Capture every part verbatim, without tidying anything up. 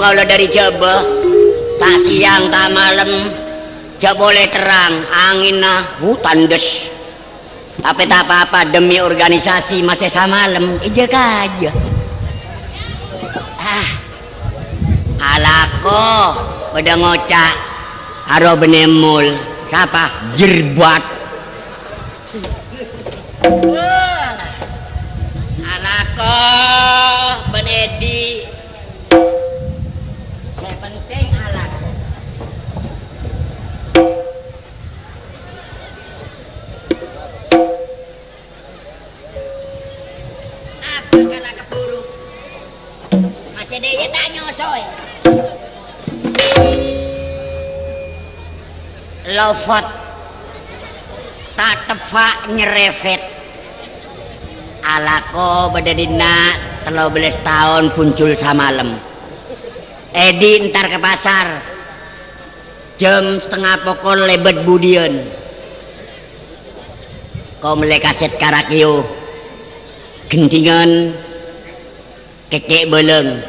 kalau dari Jebeh tak siang tak malam ja boleh terang angin nah hutan des tapi tak apa-apa demi organisasi masih samalem ijek aja ah alako pada ngocak haro benemul siapa jerbat alako benedi saya penting alako apa karena keburu masih dia tak nyosoy lofot tak tefa nyerefet alako bedadina telo belas tahun puncul samalem Edi ntar ke pasar jam setengah pokol lebet budian kau mulai kaset karakio gentingan kekek beleng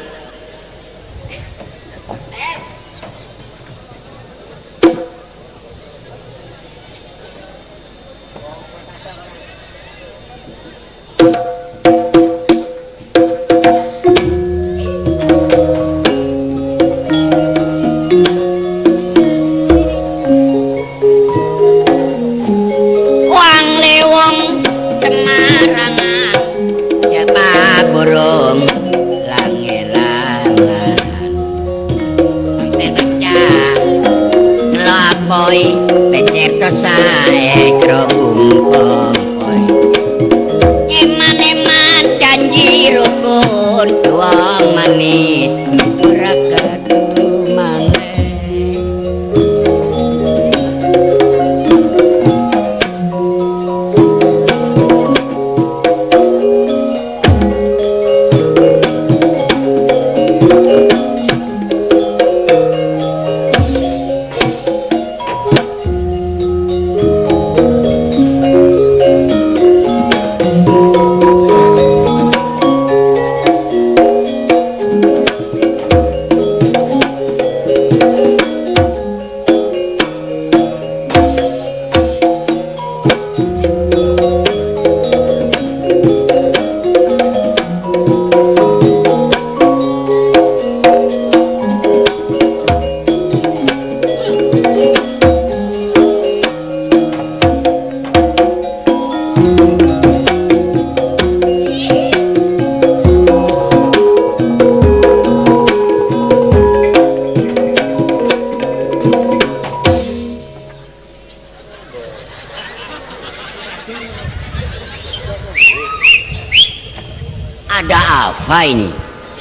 ini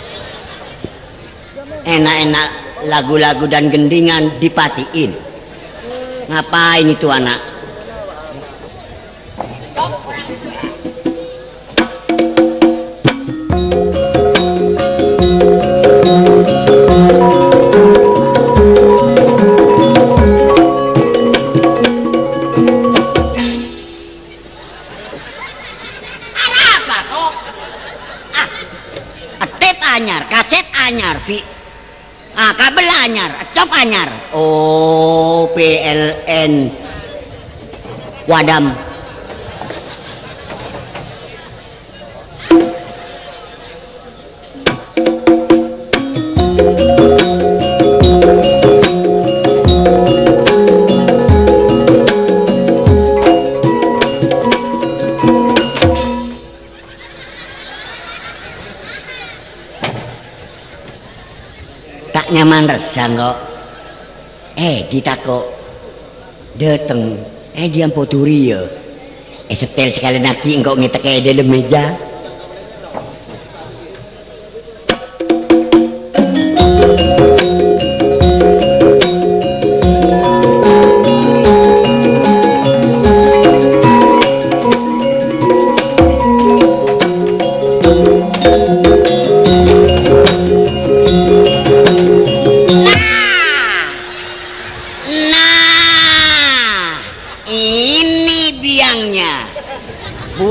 enak-enak lagu-lagu dan gendingan dipatiin ngapain itu anak ah kabel anyar, cop anyar. Oh, P L N Wadam. Nyaman resang kok eh ditako dateng eh dia poturi ya eh setel sekali naki engkau ngetek kayak dalam meja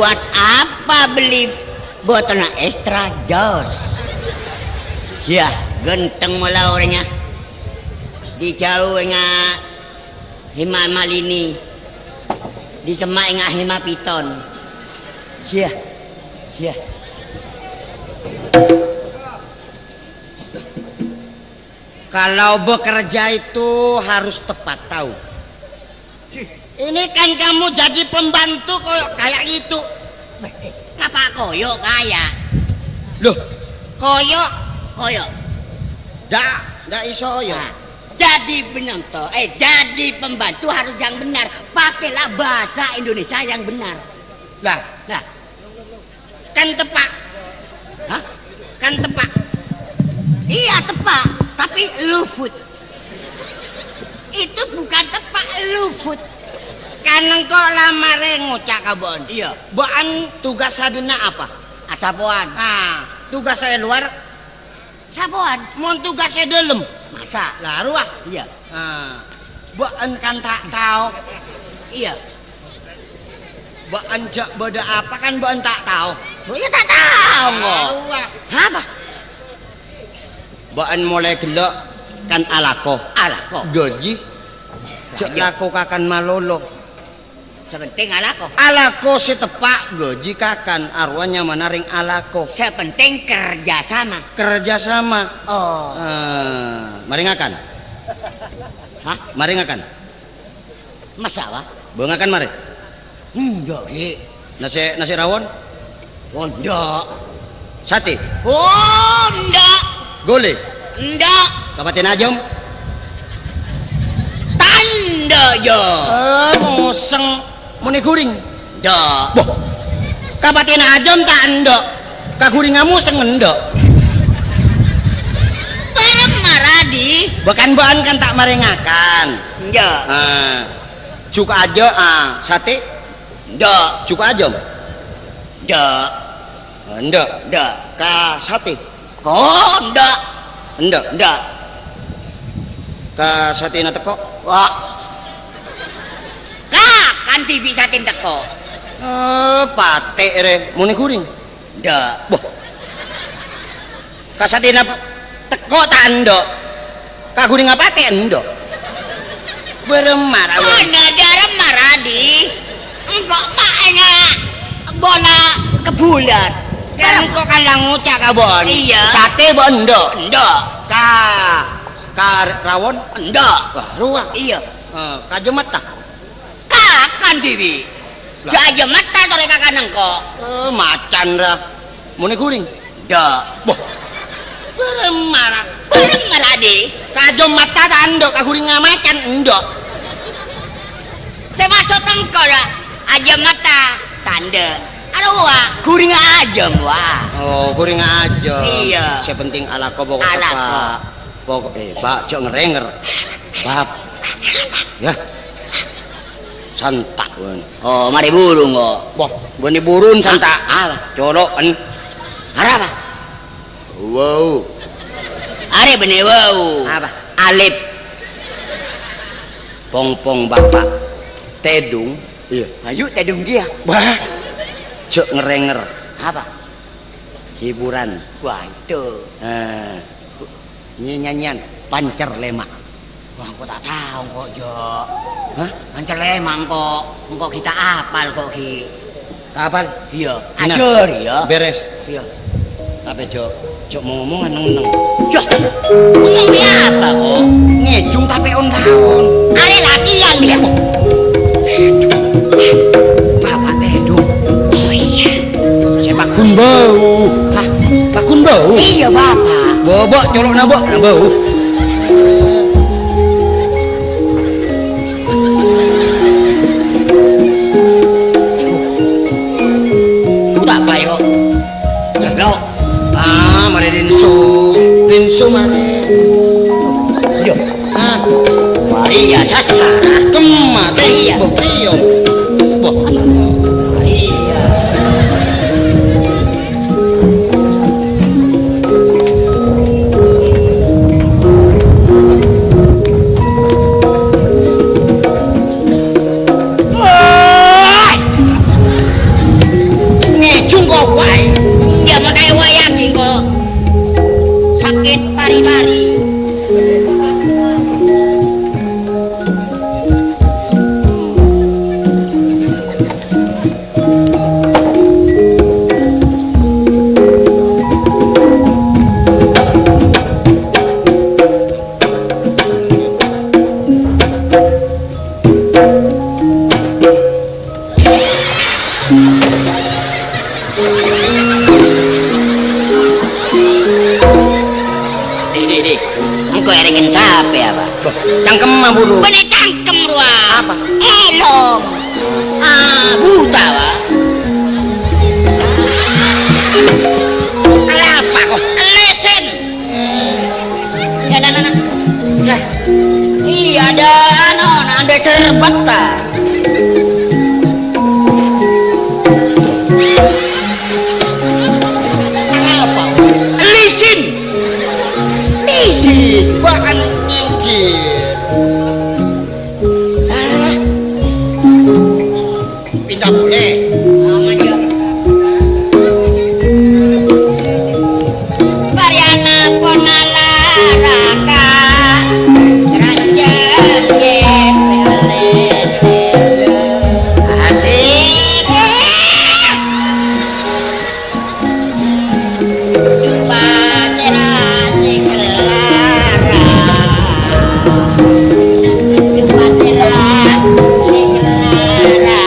botolnya extra jos ya genteng mula orangnya di jauh nga hima malini di semak nga hima piton sia sia kalau bekerja itu harus tepat tahu. Ini kan kamu jadi pembantu kok kayak gitu. Apa koyo kaya Loh, koyo koyo dak dak iso ya. nah, jadi benar toh eh jadi pembantu harus yang benar, pakailah bahasa Indonesia yang benar. Lah, Nah, kan tepak. hah? Kan tepak. Iya tepak, tapi lufut. Itu bukan tepak, lufut. Kan engko lamare ngocak kabon. Iya. Boan tugas sadina apa? Asapoan. Ah, tugas saya luar, Sapoan. mau tugas saya dalam. Masa? Lah ruah. Iya. Ah, boan kan tak tahu. Iya. Boan jak beda apa kan boan tak tahu. Oh, iya tak tahu kok. Ruah. Apa? Boan mulai gelok kan alako. Alah kok. Gaji. Jak Iya. lako kakan malolo. Sepenting alah kok. Alako si tepak gaji kakan arwahnya menaring alako. Sepenting kerjasama. Kerjasama. Oh. Ah, mari ngakan. Hah? Mari ngakan. Masalah? Bengakan mari. Enggak, Ki. Nasi nasi rawon, Oh, enggak. sate, Oh, enggak. gole, Enggak. kapatin ajam. Tanda jo. Eh, museng muni guring. Enggak. Boh. Kapatin ajam tak endok. Kaguring museng endok. Bareng maradi. Bukan boan kan tak mari ngakan. Enggak. Ah, cuka aja ah, sate, Enggak. cuka ajam. Enggak. Endok. Enggak. Ka sate, Oh, enggak. endok. Enggak. Ka sate na teko. Wah. Kak, kan tibi sa tindako. Eh, pate re muni guring. Enggak. Boh. Ka sate na teko tak endok. Kaguring apate endok. Beremar Oh, awak. nadara maradi. Enggak makanya bola kebulat. Kan kok kan lang ngucak kabon. Iya. Sate bo endok. Enggak. Ka ka rawon. Enggak. Wah, ruah. Iya. Eh, ka jemet ta. Kakan tibi. Lah. Jaja mata tore kakanang ko. Eh, macan ra. Muni guring. Enggak. Boh. Beremar. Bareng maradi. Ka jom mata ta endok, ka guring macan endok. Saya masuk tengko lah. Aja mata tanda. Aduh wah, kuring aja wah. Oh, guring aja. Iya. Sepenting alako pokok Alako. Pak. Pokok eh Pak jok ngerenger. Bab. Ya. Santak wen. Oh, mari burung kok. Wah, beni burun santak. Apa? Colokan. Ada apa? Wow. Are bener wow. Apa? Alip. Pong-pong bapak. Tedung. Iya. Ayo tedung dia. Wah. Jok ngerenger. Apa? Hiburan. Wah itu. Eh. Nyanyian pancer lemak. Wah kok tak tahu kok Jo. Hah? Ancer lemang kok. Engkau kita apal kok ki. Kapal? Iya. Nah, Ajar ya. Beres. Iya. Tapi Jok, Jok mau ngomong neng-neng. Jah. Ngomong dia apa kok? Ngejung tapi on daun. Are latihan dia. Bapak Tedung. Oh iya. Saya pakun bau. Hah? Pakun bau. Iya bapak. Bobok colok nabok na bau. Ku tak baik kok. Jaglok. Ah, mari rinsu. Rinsu mari. Iya. Ah, Iya sasar. kemate Iya. bokiom. Boh. Iya. Cangkem mah buru. Bener cangkem ruang. Apa? Elong. Ah, buta pak. Kenapa kok? Lesen. Ya, nah, nah, nah. Ya. Iya ada anu, ada serbat tak. Kenapa? Lisin. Lisin. Bahkan nyicil. Ah. Pindah boleh. Aman ya. Variana ponala raka ranjang yen Asik. patera tekelara patera tekelara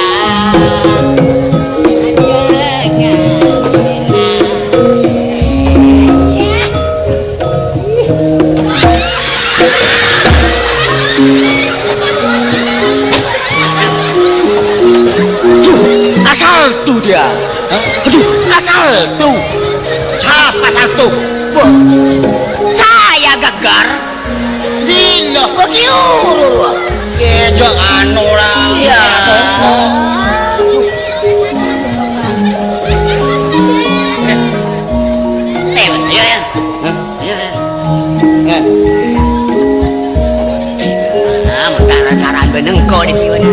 Asal tuh dia. Aduh, asal tuh. Siapa satu? Wah, saya gegar Bila begiuru kejo anu lah. ya Sopo. eh ya ya ya Eh, ah mentara saran benengko di kieuan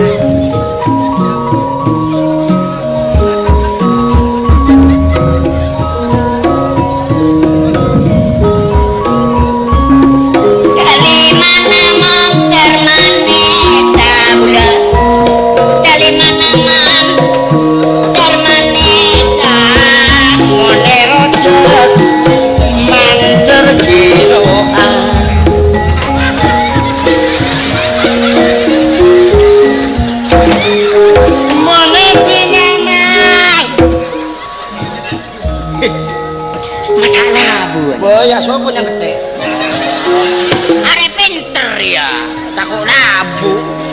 dari mana monster maneta budak dari mana monster maneta mone rojot manter giroan. Mone kinanang. mata labu Boya sopo yang gede. are pinter ya Takut labu.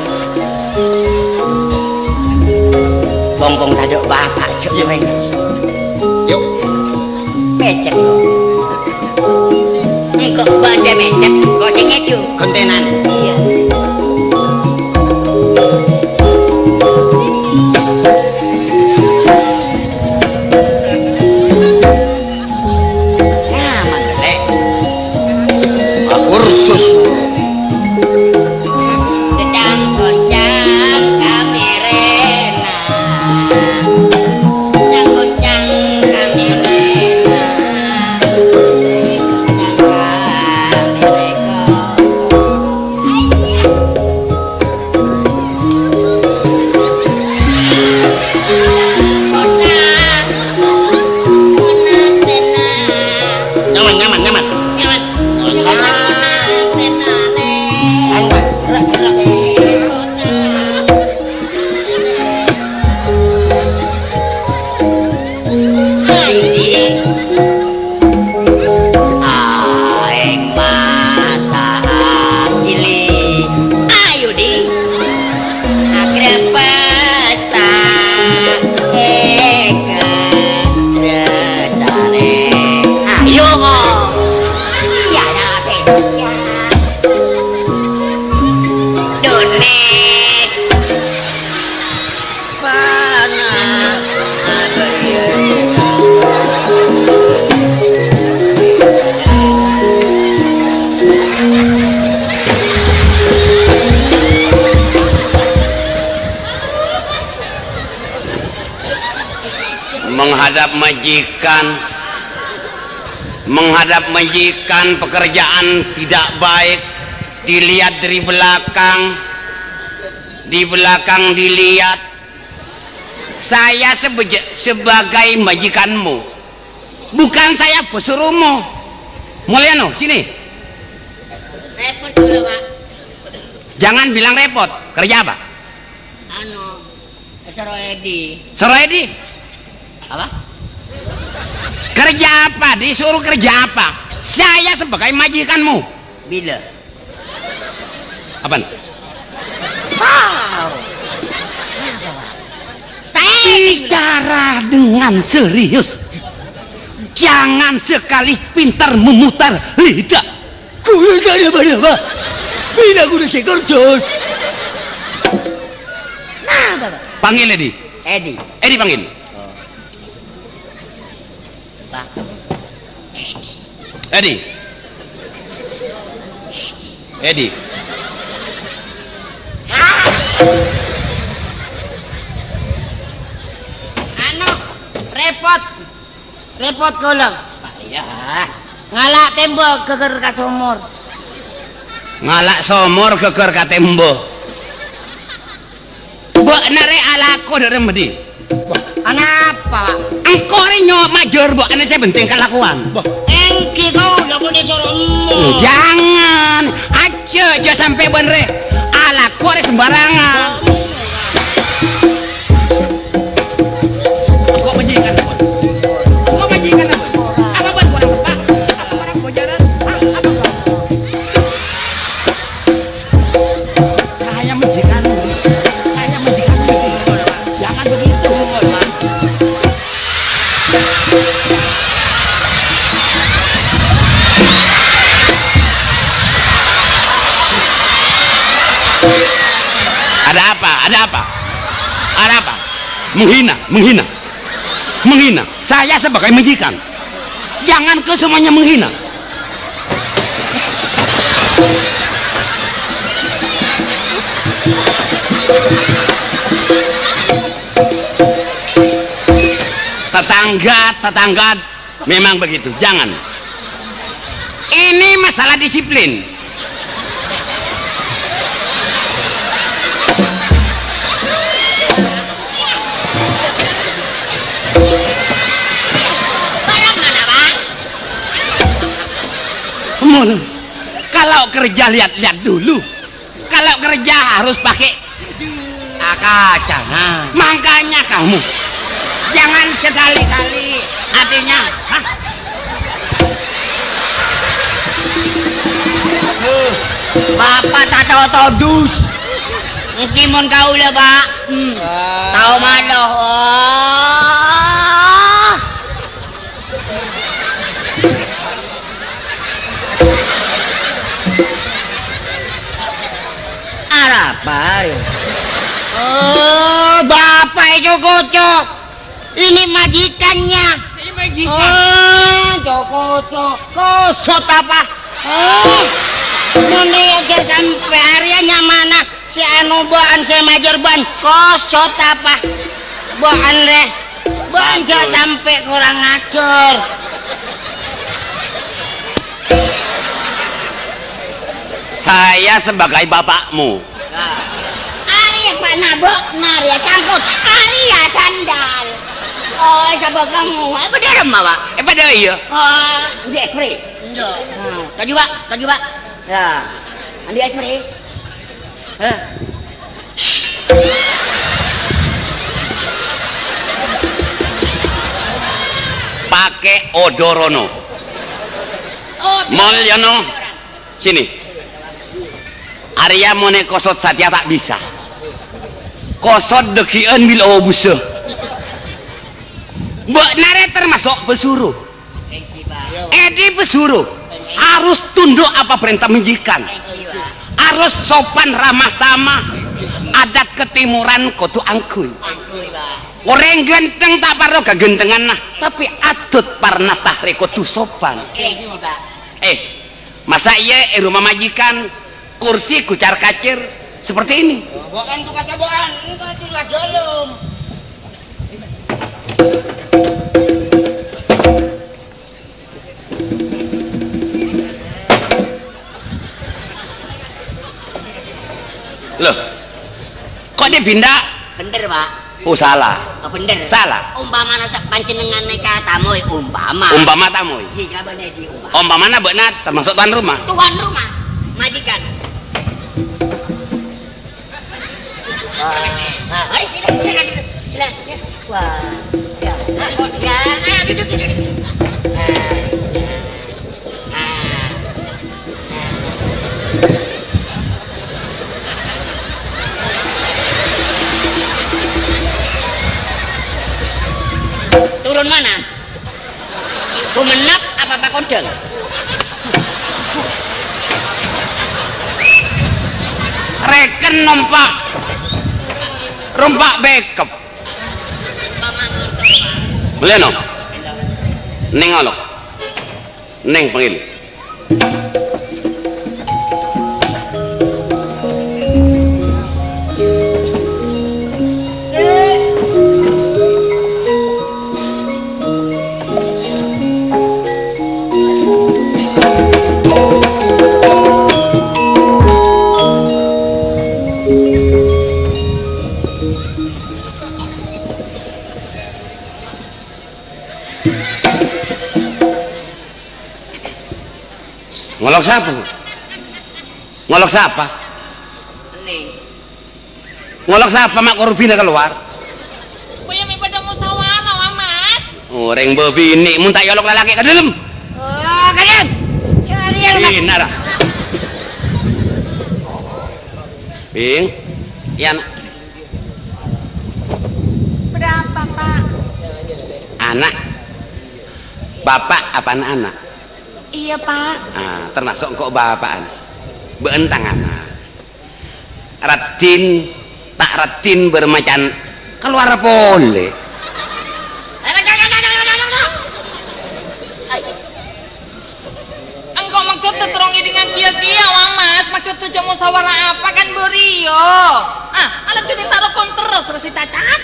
bongkong taduk bapak cek reng Yuk, becek engkau baca becek engkau sing ngecu kontenan. iya nyaman lek Ursus. Kecang goncang kamerena Kecang goncang kamerena Kecang kamereko Kocang Monatena Nyaman, nyaman, nyaman. Nyaman Monatena le Anu, Pak. Rak, rak. Aing mata cili ayo di akhirnya pesta eka resane ayo iya nate dones mana ada menghadap majikan menghadap majikan pekerjaan tidak baik dilihat dari belakang di belakang dilihat saya sebeja, sebagai majikanmu bukan saya pesuruhmu Mulyano sini repot dulu pak jangan bilang repot kerja apa anu Seroedi Seroedi apa kerja apa disuruh kerja apa saya sebagai majikanmu bila Apaan? Wow. Bicara dengan serius. Jangan sekali pintar memutar lidah. Kuwi kaya apa? Bila kudu sekursus. Nah, Bapak. Panggil Edi. Edi. Edi panggil. Pak. Edi. Edi. Anu, repot. Repot kula. Ya. Ngalak tembok geger ka sumur. Ngalak somor geger ka tembok. Mbok nare alako dari medi. Kenapa, Pak? Engko re nyok majur mbok ane saya penting kelakuan. Engki kau udah boleh suruh Loh, jangan. Aja aja sampai bener. Alako re sembarangan. Kok majikan apa? Kok majikan apa? Apa buat kurang tepat? Apa kurang bojaran? Ah, apa kau? Saya majikan. Saya majikan. Jangan begitu. Ada apa? Ada apa? Ada apa? Menghina, menghina, menghina. Saya sebagai majikan. Jangan ke semuanya menghina. Tetangga, tetangga memang begitu. Jangan. Ini masalah disiplin. Mul, kalau kerja lihat-lihat dulu. Kalau kerja harus pakai kaca. Nah, makanya kamu jangan sekali-kali artinya. Hah? Uh, Bapak tak tahu todus. Mungkin mon kau lah, Pak. Hmm. Tahu mana? Oh. Apa? Oh, Bapak itu kocok. Ini majikannya. Saya majikan. Oh, Joko kosot apa? Oh, nanti aja sampai hariannya mana si anu baan saya majer ban kosot apa? Baan re, banja sampai kurang ngacor. Saya sebagai bapakmu. Arya Pak Nabok, Maria cangkut, Arya sandal. Oh, coba kamu, apa dia lemah, Pak? Eh pada iya. Oh, dia spray. Hmm, tadi Pak, tadi Pak. Ya, andi spray. Eh. Pakai odorono. Oh, Mulyono. Sini. Arya mone kosot satya tak bisa. Kosot dekian bil obusa. Mbak nare termasuk pesuruh. Edi pesuruh. Harus tunduk apa perintah majikan. Harus sopan ramah tamah. Adat ketimuran kudu angkuy. Orang ganteng tak perlu kegentengan nah, tapi atut parna tahre kudu sopan. Eh, masa iya eh, rumah majikan kursi kucar kacir seperti ini? Bukan tugas aboan, enggak tugas dalam. Loh, kok dia pindah? bener, Pak. Oh salah. Oh, bener. Salah. Umpama tak panjenengan neka tamu, umpama. Umpama tamu. Jika bener di umpama. Umpama na benar termasuk tuan rumah. Tuan rumah, majikan. Ah, ayo silakan, silakan, silakan. Wah, ya, angkut ya, ah, duduk, duduk. Ah, ah, ah. turun mana? Sumenep apa Pak Kodeng? Reken numpak rumpak bekep boleh no? Neng olok neng panggil ngolok siapa? Ngolok siapa? Nih. Ngolok siapa mak korbina keluar? Kuya mi pada musyawarah Wang Mas. Orang bebini mun tak yolok lalaki ke dalam. Oh, kadang. Ya Ariel Mas. Bina dah. Bing. Ya anak. Berapa, Pak? Anak. Bapak apa anak-anak? Iya, Pak. Ah, termasuk kok bapaan. Beentang anak. Ratin tak ratin bermacan keluar boleh. Engkau maksudnya terong dengan kia-kia Wang Mas. Maksudnya cuma musyawarah apa kan berio. Ah, ala jadi taruh kon terus resi cacat.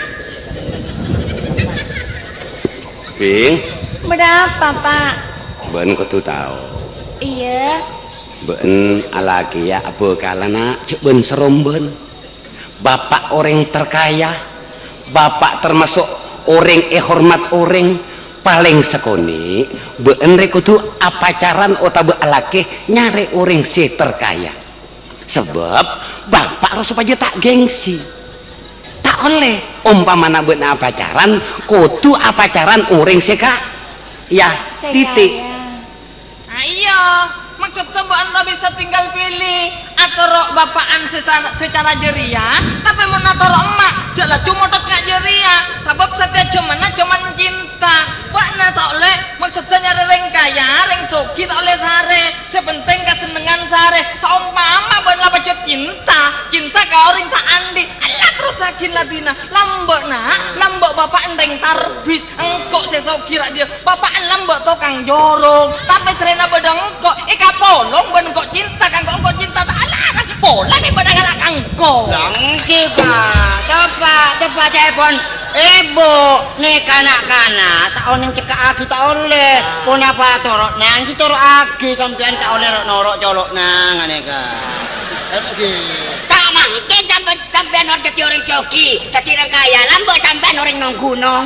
Bing. Berapa, Pak? Ben kau tu tahu. Iya. Ben alaki ya apa kalana cek ben serom ben. Bapak orang terkaya, bapak termasuk orang eh hormat orang paling sekoni. Ben reko tu apa caran otak be alaki nyari orang si terkaya. Sebab bapak harus supaya tak gengsi. Tak oleh umpamana ben apa caran, kutu apa caran orang si kak. Ya titik. Ayo, maksudnya Bu Anda bisa tinggal pilih atau bapaan secara, secara jeria, tapi mau natoro emak, jelas cuma tot nggak jeria, sebab setiap cuman cuman cinta. Bu Anda tak oleh maksudnya nyari reng kaya, reng soki tak oleh sare, sepenting kesenengan sare. Seumpama Bu Anda baca cinta, cinta kau orang tak andi, Allah terus sakin ladina, lambok nak, lambok bapak endeng tarbis, engkau sesoki raja, bapak lambok tokang jorong, tapi serena bedang engkau, ika polong ben engkau cinta kan engkau cinta tak alah kan pola mi bedang alak engkau. Langki Pak, tepat tepat telepon. Ibu, nih kanak-kanak, tak oning cekak aki tak oleh. Punya apa torok nang, kita torok aki sampean tak oleh norok colok nang, aneka. Tak mungkin sampai sampean orang jadi orang joki, jadi orang kaya, lambok sampean orang nong gunung.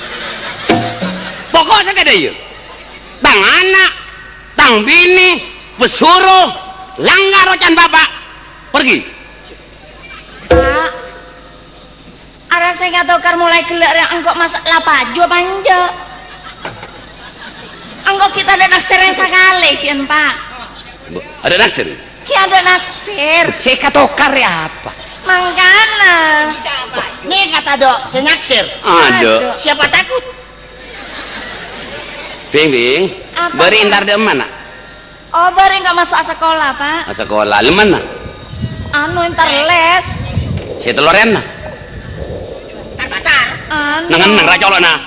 Pokoknya kada ya. Tang anak, tang bini, pesuruh, langgar ocan bapak, pergi. Pak, ada saya nggak tahu kar mulai keluar yang engkau masak lapaju apa enggak? Engkau kita ada naksir yang sekali kian Pak. Ada naksir? Ki ada naksir. Saya kata karya apa? Mangkana. Nih kata dok, saya naksir. Ada. Siapa takut? Bing bing. Beri intar di mana? Oh baru nggak masuk sekolah Pak. Sekolah di mana? Anu entar les. Si teloren na. Pasar. Anu. Nangan nang racolok na.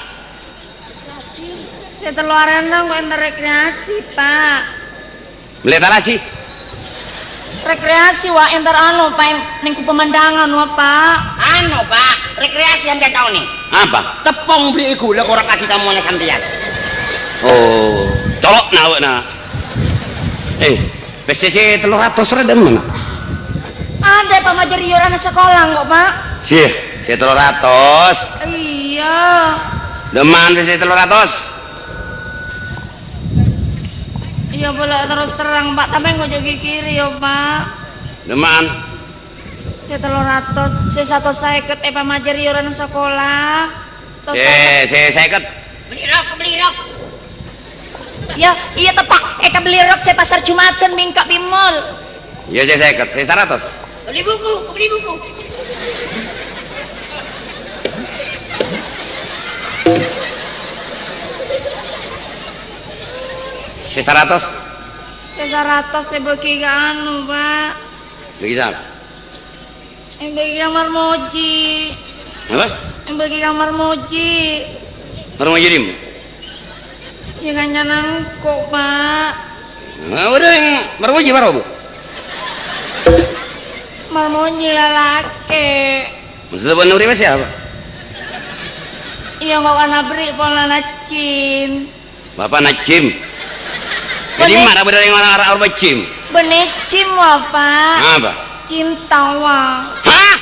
Si teluaran nang gue entar rekreasi Pak. Melihat ala sih. Rekreasi wah entar anu Pak nengku pemandangan wah Pak. Anu Pak, rekreasi sampean tahu nih. Apa? Tepung beli gula korak kaki kamu nih sampean. Oh, colok na awak na. Eh, P C C telur ratus rada mana? Ada Pak Majer iuran sekolah kok Pak. Sih, si telur ratus. Iya. Deman P C C telur ratus. Iya boleh terus terang Pak, tapi nggak jadi kiri ya Pak. Deman. Si telur ratus, si satu seket eh Pak Majer iuran sekolah. Si, si seket. Beli rok, beli rok. Ya, iya tepak. Eh beli rok saya pasar Jumatan mingkak bimol. Ya si seket, si seratus. Beli buku, beli buku. seratus. Sesaratos sebagi anu, Pak. Bagi siapa? Yang bagi kamar moji. Apa? Yang bagi kamar moji. Orang mau jadi? Ya kan jangan kok, Pak. Nah, udah yang marmoji baru bu. Marmoji lalake. Maksudnya benar beri siapa? Iya nggak warna beri pola nacim. Bapak Najim. Jadi mana benar yang orang orang Najim? Benecim wah, Pak. Apa? Cinta wah. Hah?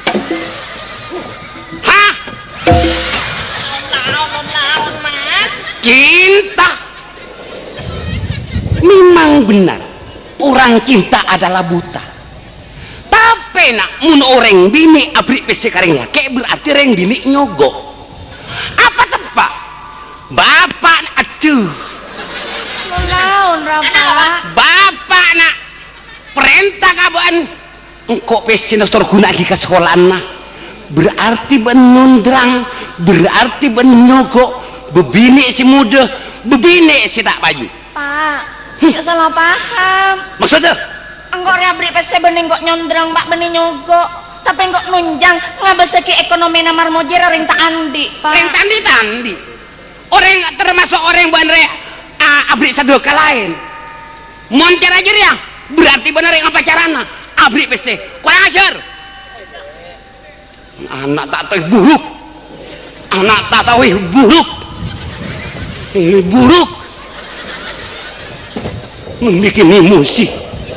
Hah? Laon-laon, Mas. Cinta. Memang benar orang cinta adalah buta. Tapi nak mun orang bini abri pese kareng laki berarti orang bini nyogok. Apa tepak? Bapak aduh. Laon Rafa. Bapak nak perintah kaban engkau pese nostor guna lagi ke sekolah nah. Berarti benundrang, berarti benyogok, bebini si muda, bebini si tak baju. Pak, hmm. Cak salah paham. Maksudnya? Enggak ria beri pese bening kok nyondrang Pak bening nyogok. Tapi enggak nunjang ngabeseki ekonomi namar mojer ring tak andi, Pak. Ring tandi tandi. Orang termasuk orang buan rea uh, abri sadoka lain. Moncer aja dia. Berarti benar yang apa carana? Abri pese. Kurang ajar. Anak tak tahu buruk. Anak tak tahu buruk. Eh buruk. Membikin emosi.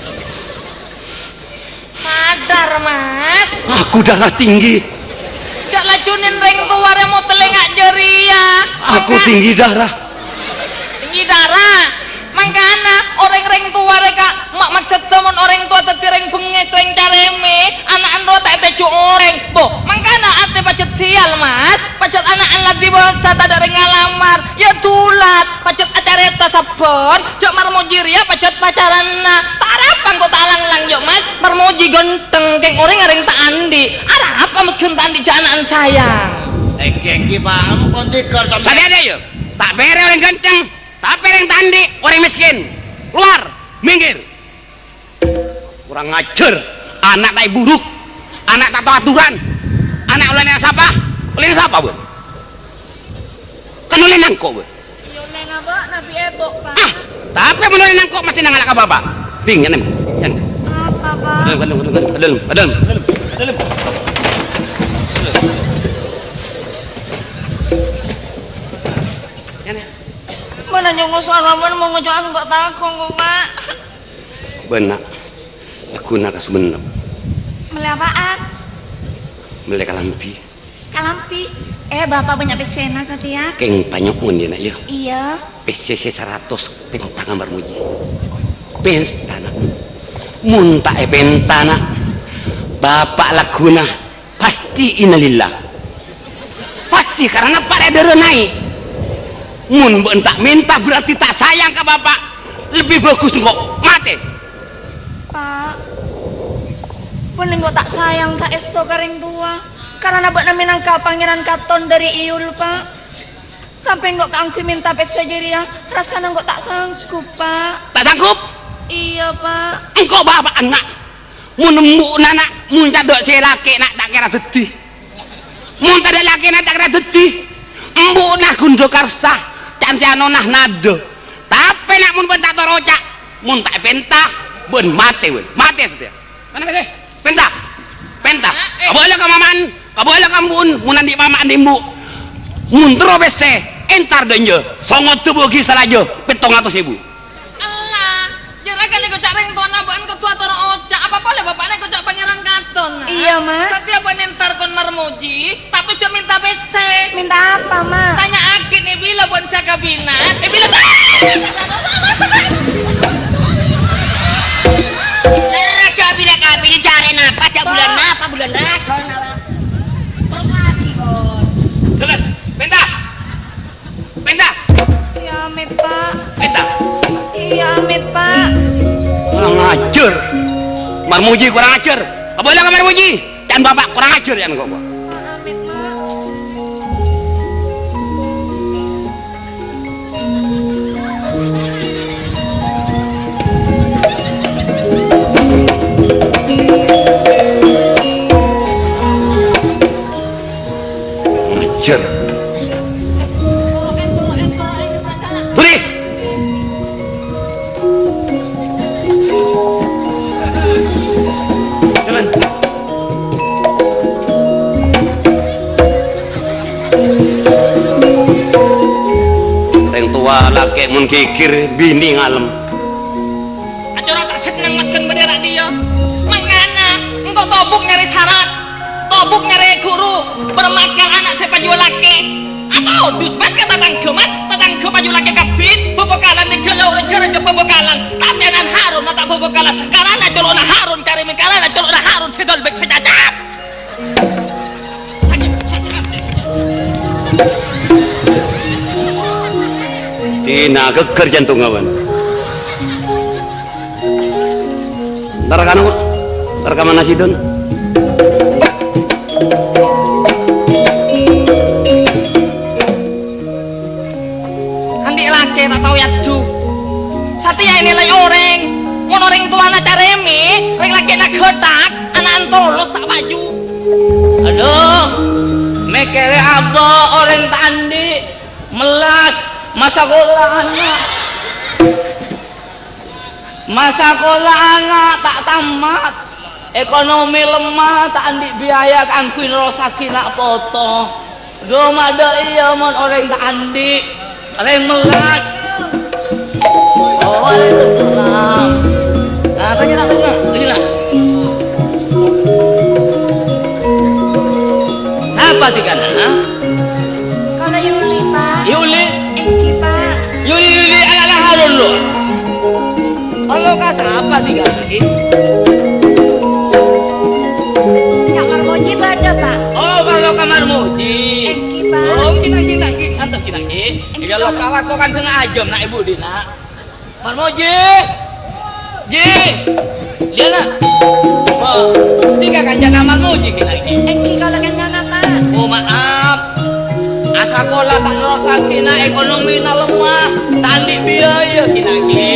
Sadar, Mas. Aku darah tinggi. Cak lacunin ring keluar yang mau telengak jeria. Aku tinggi darah. Tinggi darah. Mangkana orang ring tua reka mak macet temen orang tua tadi ring benges ring careme anak ando tak tecu orang bo mangkana ate pacet sial Mas pacet anak anak di bawah tak ada ring ngalamar ya tulat pacet acareta sabon cok marmoji ria pacet pacaran na tarapang kok tak lang-lang yuk Mas marmoji genteng keng orang ring tak andi arah apa mas genteng andi jangan sayang Eki-eki paham kontikor sampai Sadar ada yuk tak bere orang ganteng tapi yang tandi orang miskin keluar minggir kurang ngajar anak tak buruk anak tak tahu aturan anak ulangnya siapa ulangnya siapa bu kan ulangnya nangkok bu ulangnya apa nabi ebok Pak ah tapi menulangnya nangkok masih nangalak apa pak dingin nih yan apa Pak adem adem adem adem adem mana nyongos salaman mau ngejoan kok takong kok Pak benak aku nak sebenap meli apaan? meli kalampi kalampi? eh bapak banyak pesena Satya keng banyak pun dia nak ya iya P C C seratus pentang marmuji pentana muntah e pentana bapak laguna pasti innalillah pasti karena pada dere naik mun bentak minta berarti tak sayang ke bapak lebih bagus kok mati Pak bening kok tak sayang tak esto karing tua karena abak na minangka pangeran katon dari iul Pak tapi kok kaangku minta pes saja dia rasanya kok tak sanggup Pak tak sanggup? iya Pak engkau bapak anak mun nembuk anak mun cadok si laki nak tak kira dedih mun tak ada laki nak tak kira dedih embuk nak gundo karsah can si anonah nado tapi nak mun bentak torocak mun tak pentah ben mati wen mati setia mana sih pentah pentah kaboleh ka maman kaboleh ka mun mun andi mama andi mbu mun tero bese entar denje songot tubuh ki salajo petong atus ibu Allah jera kali kok cak reng tona bukan ketua torocak apa boleh bapaknya kok cak pangeran katon iya Mas setiap entar kon narmoji tapi cak minta bese minta apa Mas tanya akit nih bila buat saya kabinet eh bila raja bila kabin cari apa cak bulan apa bulan raja lagi kon dengar pentah pentah iya Amit Pak pentah iya Amit Pak kurang ajar marmuji kurang ajar kaboleh ka marmuji can bapak kurang ajar ya kok Amit Pak Jer. Beri. Jalan. Reng tua laki mun kikir bini ngalem. Acara tak seneng maskan bendera dia. Mangana engkau tobuk nyari syarat, tobuk nyari guru, bermakan anak saya paju laki. Atau dus mas kata tangke mas, tangke paju laki kapit, bebokalan di jelau rencana je bebokalan. Tapi anak Harun tak bebokalan, karena celona Harun cari karena celona Harun sedol bek sejajap. Sakit sejajap saja. Tina geger jantung awan. Ntar kan rekaman nasi don. Andi laki tak tahu ya ju. Satya ini lagi orang, mau orang tua anak caremi, orang laki nak getak, anak antolos tak baju. Aduh, mekere abo orang tak andi, melas masa sekolah anak. Masa sekolah anak tak tamat, ekonomi lemah tak andi biaya kangkuin rosaki nak foto. Duh mada iya mon orang tak andi, orang melas. Oh itu pulang. Nah tanya nak tanya, tanya nak. Siapa tiga nak? Kalau Yuli Pak. Yuli. Engki Pak. Yuli Yuli anak Harun lo. Kalau kah siapa tiga lagi? Kamar Moji ada Pak. Oh kalau kamar Moji. Engki Pak. Oh kita kita kita antar kita lagi. Kalau kawat kau kan tengah ajam nak ibu dina. Kamar Moji. Ji. Lihat nak. Oh tiga kan jangan kamar Moji kita lagi. Engki kalau kenyana Pak. Oh maaf. Asa sekolah tak ngerosak kina ekonomi na lemah. Tandi biaya kina lagi.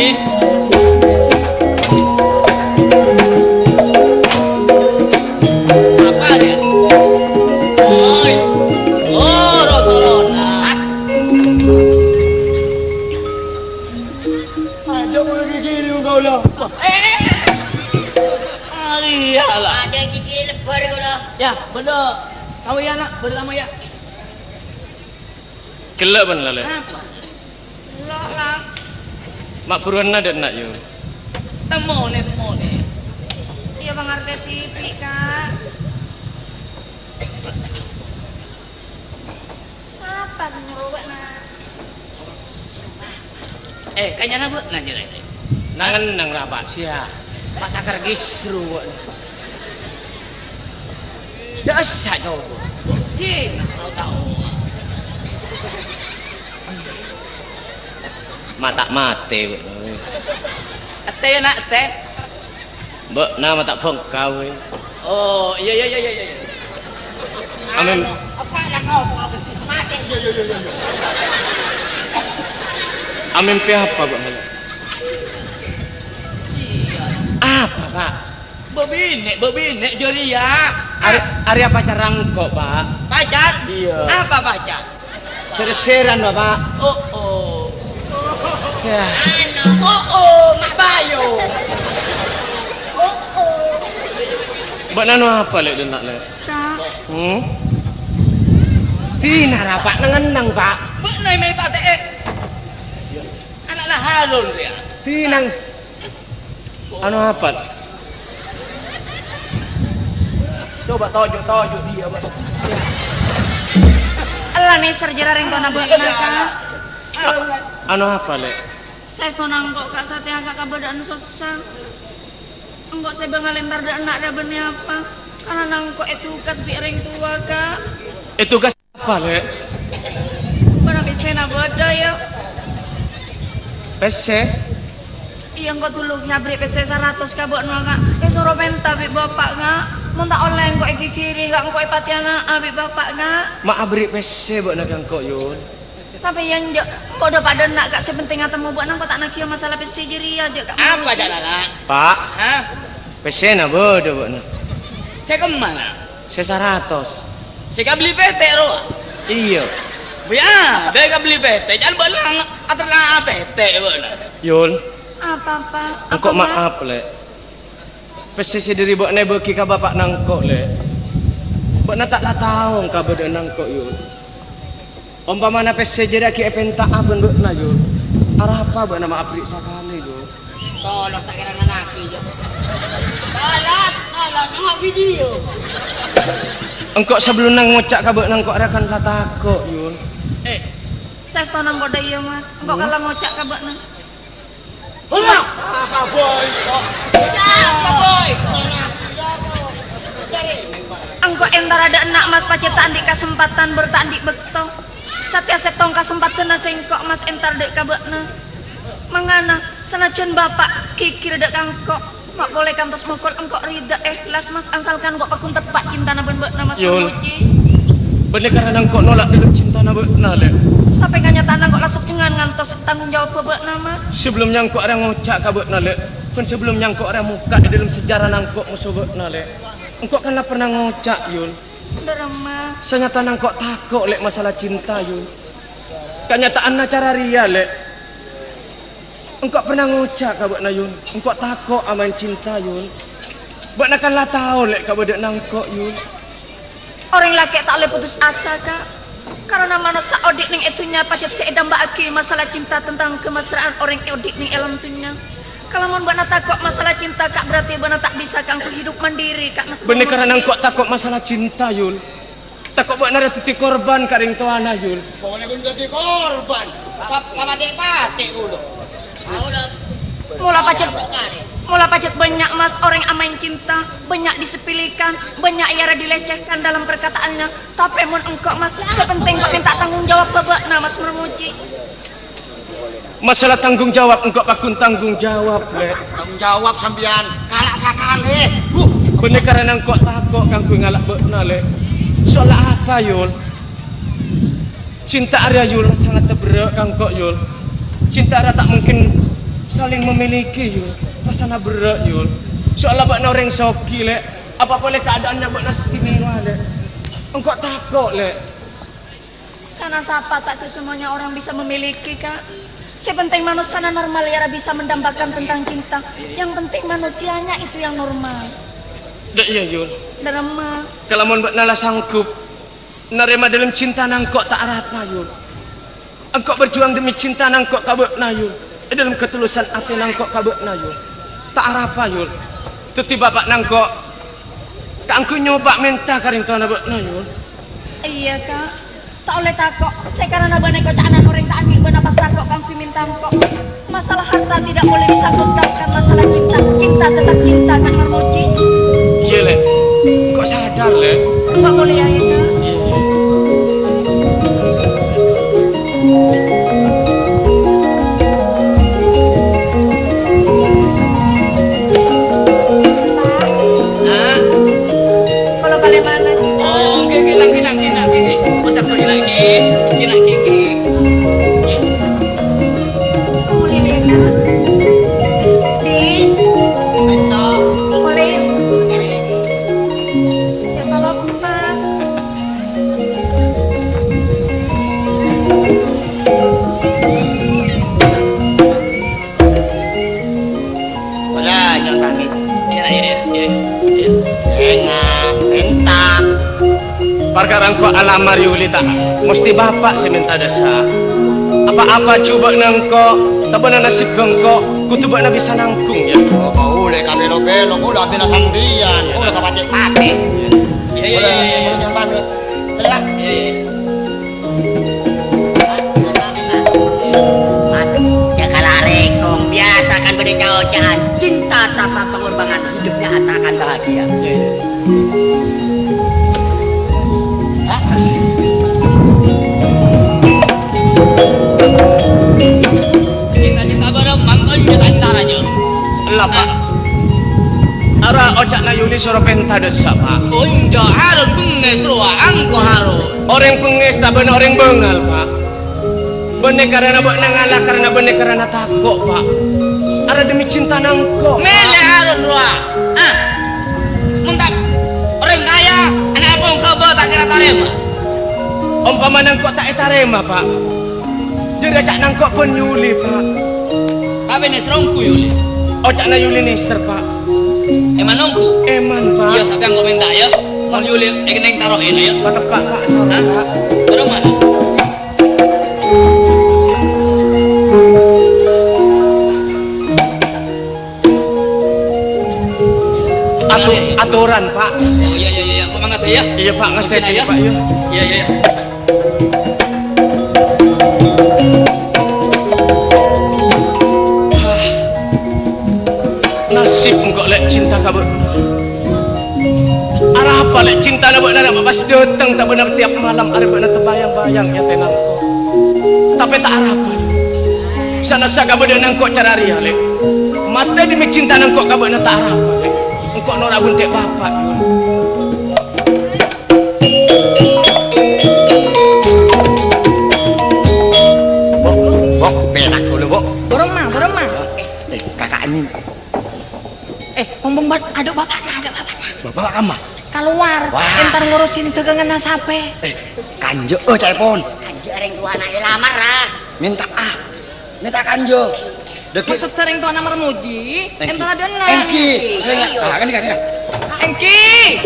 Ada gigi lebar kau. Ya, bener. Kamu ya nak, bersama ya. Kelak ban lale. Apa? Lah lah. Mak buruan ada nak yo. Temu nih, temu nih. Iya Bang Arte T V Kak. Apa nyuruh nak? Eh, kayaknya nak buat nanya nih. Nangan nang rapat sia. Pak Takar gisru buat. Dasar kau. Tin, kau tahu. Mata mate. Ate nak ate. Mbak nama tak phong kau. Oh, iya iya iya iya. Amin. Apa nak kau? Mati. Yo yo yo yo. Amin pe apa buat hal? Apa pak? Bebinek, bebinek Joria. Ari ari apa carang kok pak? Pacar? Iya. Apa pacar? Ser-seran bapak. Oh oh. Ya. Oh oh, Mak Bayu. Oh oh. Mbak nano apa lek nak lek? Kak. Hmm? Tina rapat nangan pak. Mbak nai mai Pak Teh. Anak lah Harun dia. Tinang. Anu apa? Coba tojuk tojuk dia. Allah nih serjara ring tona buat Kak. Anu apa lek? Saya tonang kok Kak Satya Kak kabadaan susah. Enggak saya bengalentar dan anak ada benih apa? Karena nangkok itu kas piring tua Kak. Itu gas apa lek? Mana bisa nak bodoh ya? P C. Iya engkau dulu nyabri P C seratus Kak buat Kak. Eh suruh minta bi bapak Kak. Mau tak online kok iki kiri Kak engkau ipatiana abi bapak Kak. Mak abri P C buat nak kok yun. Tapi yang jok, kok udah pada nak Kak sepenting atau buat nang kok tak nak kira masalah P C jadi aja Kak. Apa jalan? Pak, Hah? P C na bodoh buat nak. Saya kemana? Saya seratus. Saya beli P T roh. Iya. Ya, dia kan beli P T, jangan belang atau nggak P T bener. Yul, Apa pak? engkau maaf le. Pesisi diri buat nebeki ka bapak nangkok le. Buat nak tak lah tahu ka beda nangkok Yul. Umpama na pesisi jadi aki epenta abon buat na Yul. Arah apa buat nama abrik sakali Yul. Tolong tak kira nanaki je. Salah, salah sama video. Engkau sebelum nang ngocak ka buat nangkok ada kan lah takut Yul. Eh, saya tahu nang kode iya mas. Engkau kalau ngocak kabak nang. Hola. Apa boy? Apa boy? Engkau entar ada enak mas pacet tandik kesempatan bertandik bekto. Satya setong kesempatan nasi engkau mas entar dek kabak nang. Mangana senajan bapak kikir dek kangkok. Mak boleh kantos mukul engkau rida eh las mas asalkan kok pakun tepak cinta na ben na mas Yul. Muji. Bener karena engkau nolak dalam cinta na buat na le. Tapi kanya tanah kok lasuk cengan ngantos tanggung jawab bebek na mas. Sebelumnya engkau ada ngocak ka buat na le. Pun sebelumnya engkau ada muka di dalam sejarah nangkok musuh buat na le. Engkau kan lah pernah ngocak Yul. Derma. Senyata engkau takut le masalah cinta Yul. Kenyataan na cara ria le. Engkau pernah ngocak ka buat na Yul. Engkau takut aman cinta Yul. Buat nak kan lah tahu le ka buat nangkok Yul. Orang laki tak boleh putus asa kak. Karena mana saodik ning itunya pacet seedam mbak masalah cinta tentang kemesraan orang odik ning elam tunya. Kalau mau bana takut masalah cinta kak berarti bana tak bisa kangku hidup mandiri kak mas. Bener karena engkau takut masalah cinta Yul. Takut buat nara titik korban karing tuana Yul. Boleh pun jadi korban. Kapate pate ulo. Mula pacet Mula pacet banyak mas orang amain cinta, banyak disepilikan, banyak ia dilecehkan dalam perkataannya. Tapi mun engkau mas, sepenting kau minta tanggung jawab babak nah mas memuji. Masalah tanggung jawab engkau pakun tanggung jawab le. Tanggung jawab sambian kalak sakale. Uh. Bener karena engkau takut kangku ngalak bekna le. Soal apa Yul? Cinta Arya Yul sangat terberat kangkok Yul. Cinta Arya tak mungkin saling memiliki Yul. Rasanya berat Yul. Soalnya buat orang soki le. Apa boleh keadaannya buat nasi istimewa le. Engkau takut le. Karena siapa tak itu semuanya orang bisa memiliki kak. Sepenting manusia normal ya bisa mendambakan tentang cinta. Yang penting manusianya itu yang normal. Dak iya Yul. Drama. Kalau mau buat nala sanggup nerima dalam cinta nangkok tak apa Yul. Engkau berjuang demi cinta nangkok kabuk na Yul. Dalam ketulusan hati nangkok kabuk na Yul. Tak apa Yul. Teti bapak nangkok kangku nyoba minta karing tuan abak na Yul. Iya kak. Tak oleh takok. Saya karena banyak kocaan orang tak angin benar pas takok kangku minta kok. Masalah harta tidak boleh disangkutkan. Masalah cinta, cinta tetap cinta kak Marmuji. Iya le. Kok sadar le? Enggak boleh ya kak. Perkara engkau alamar Yuli tak mesti bapak saya minta dasar apa-apa coba nangkok tak benar nasib engkau kutu nak bisa nangkung ya. Oh kau boleh kami lo belok udah bina sambian udah kapate pate. Iya iya iya boleh jangan pamit. Terima. Mas jangan lari kong biasa kan berdecau-cauan cinta tanpa pengorbanan hidupnya akan bahagia. Iya iya. Cita-cita bareng mangkon juga antaranya. Lah pak. Ara ocak na Yuli suruh penta desa pak. Unja harun penges ruang angko harun. Orang penges tak benar orang bengal pak. Benar karena buat nangalah karena benar karena takut pak. Ara demi cinta nangkok. Mele harun ruang. Ah, muntah orang kaya anak pun kau tak kira tarema. umpama nangkok tak etarema pak jadi cak nangkok pun Yuli pak Apa ini serongku Yuli? oh cak na Yuli niser pak Eman nongku? eman pak Iya sekarang kau minta ya Mau Yuli yang taruhin ya pak tepak pak salah pak Berapa? Atu, aturan pak Oh iya iya iya kau mangat ya? iya pak ngeset ya? pak iya Iya iya iya nasib engkau lek cinta kabut arah apa lek cinta nak nak pas datang tak benar tiap malam ada benar terbayang-bayang ya tenang kau tapi tak arah apa sana saga benar nangkok cara ria lek mata demi cinta nangkok kabut nak tak arah apa lek engkau norak buntek bapak yun Bok, bok, berak dulu, Bok. Borong mah, borong mah. Eh, kakak ini. Eh, ngomong bat, ada bapaknya, ada bapaknya. Bapak kamu. Keluar, Wah. entar ngurusin dagangan nasape. Eh, kanjo, oh telepon. Kanji orang tua anaknya lamar lah. Minta ah. Minta kanjo. Deki. Maksud tereng tua nama Remuji, Engki. entar ada nang. Engki. Saya enggak. Ah, kan kan kan. Engki.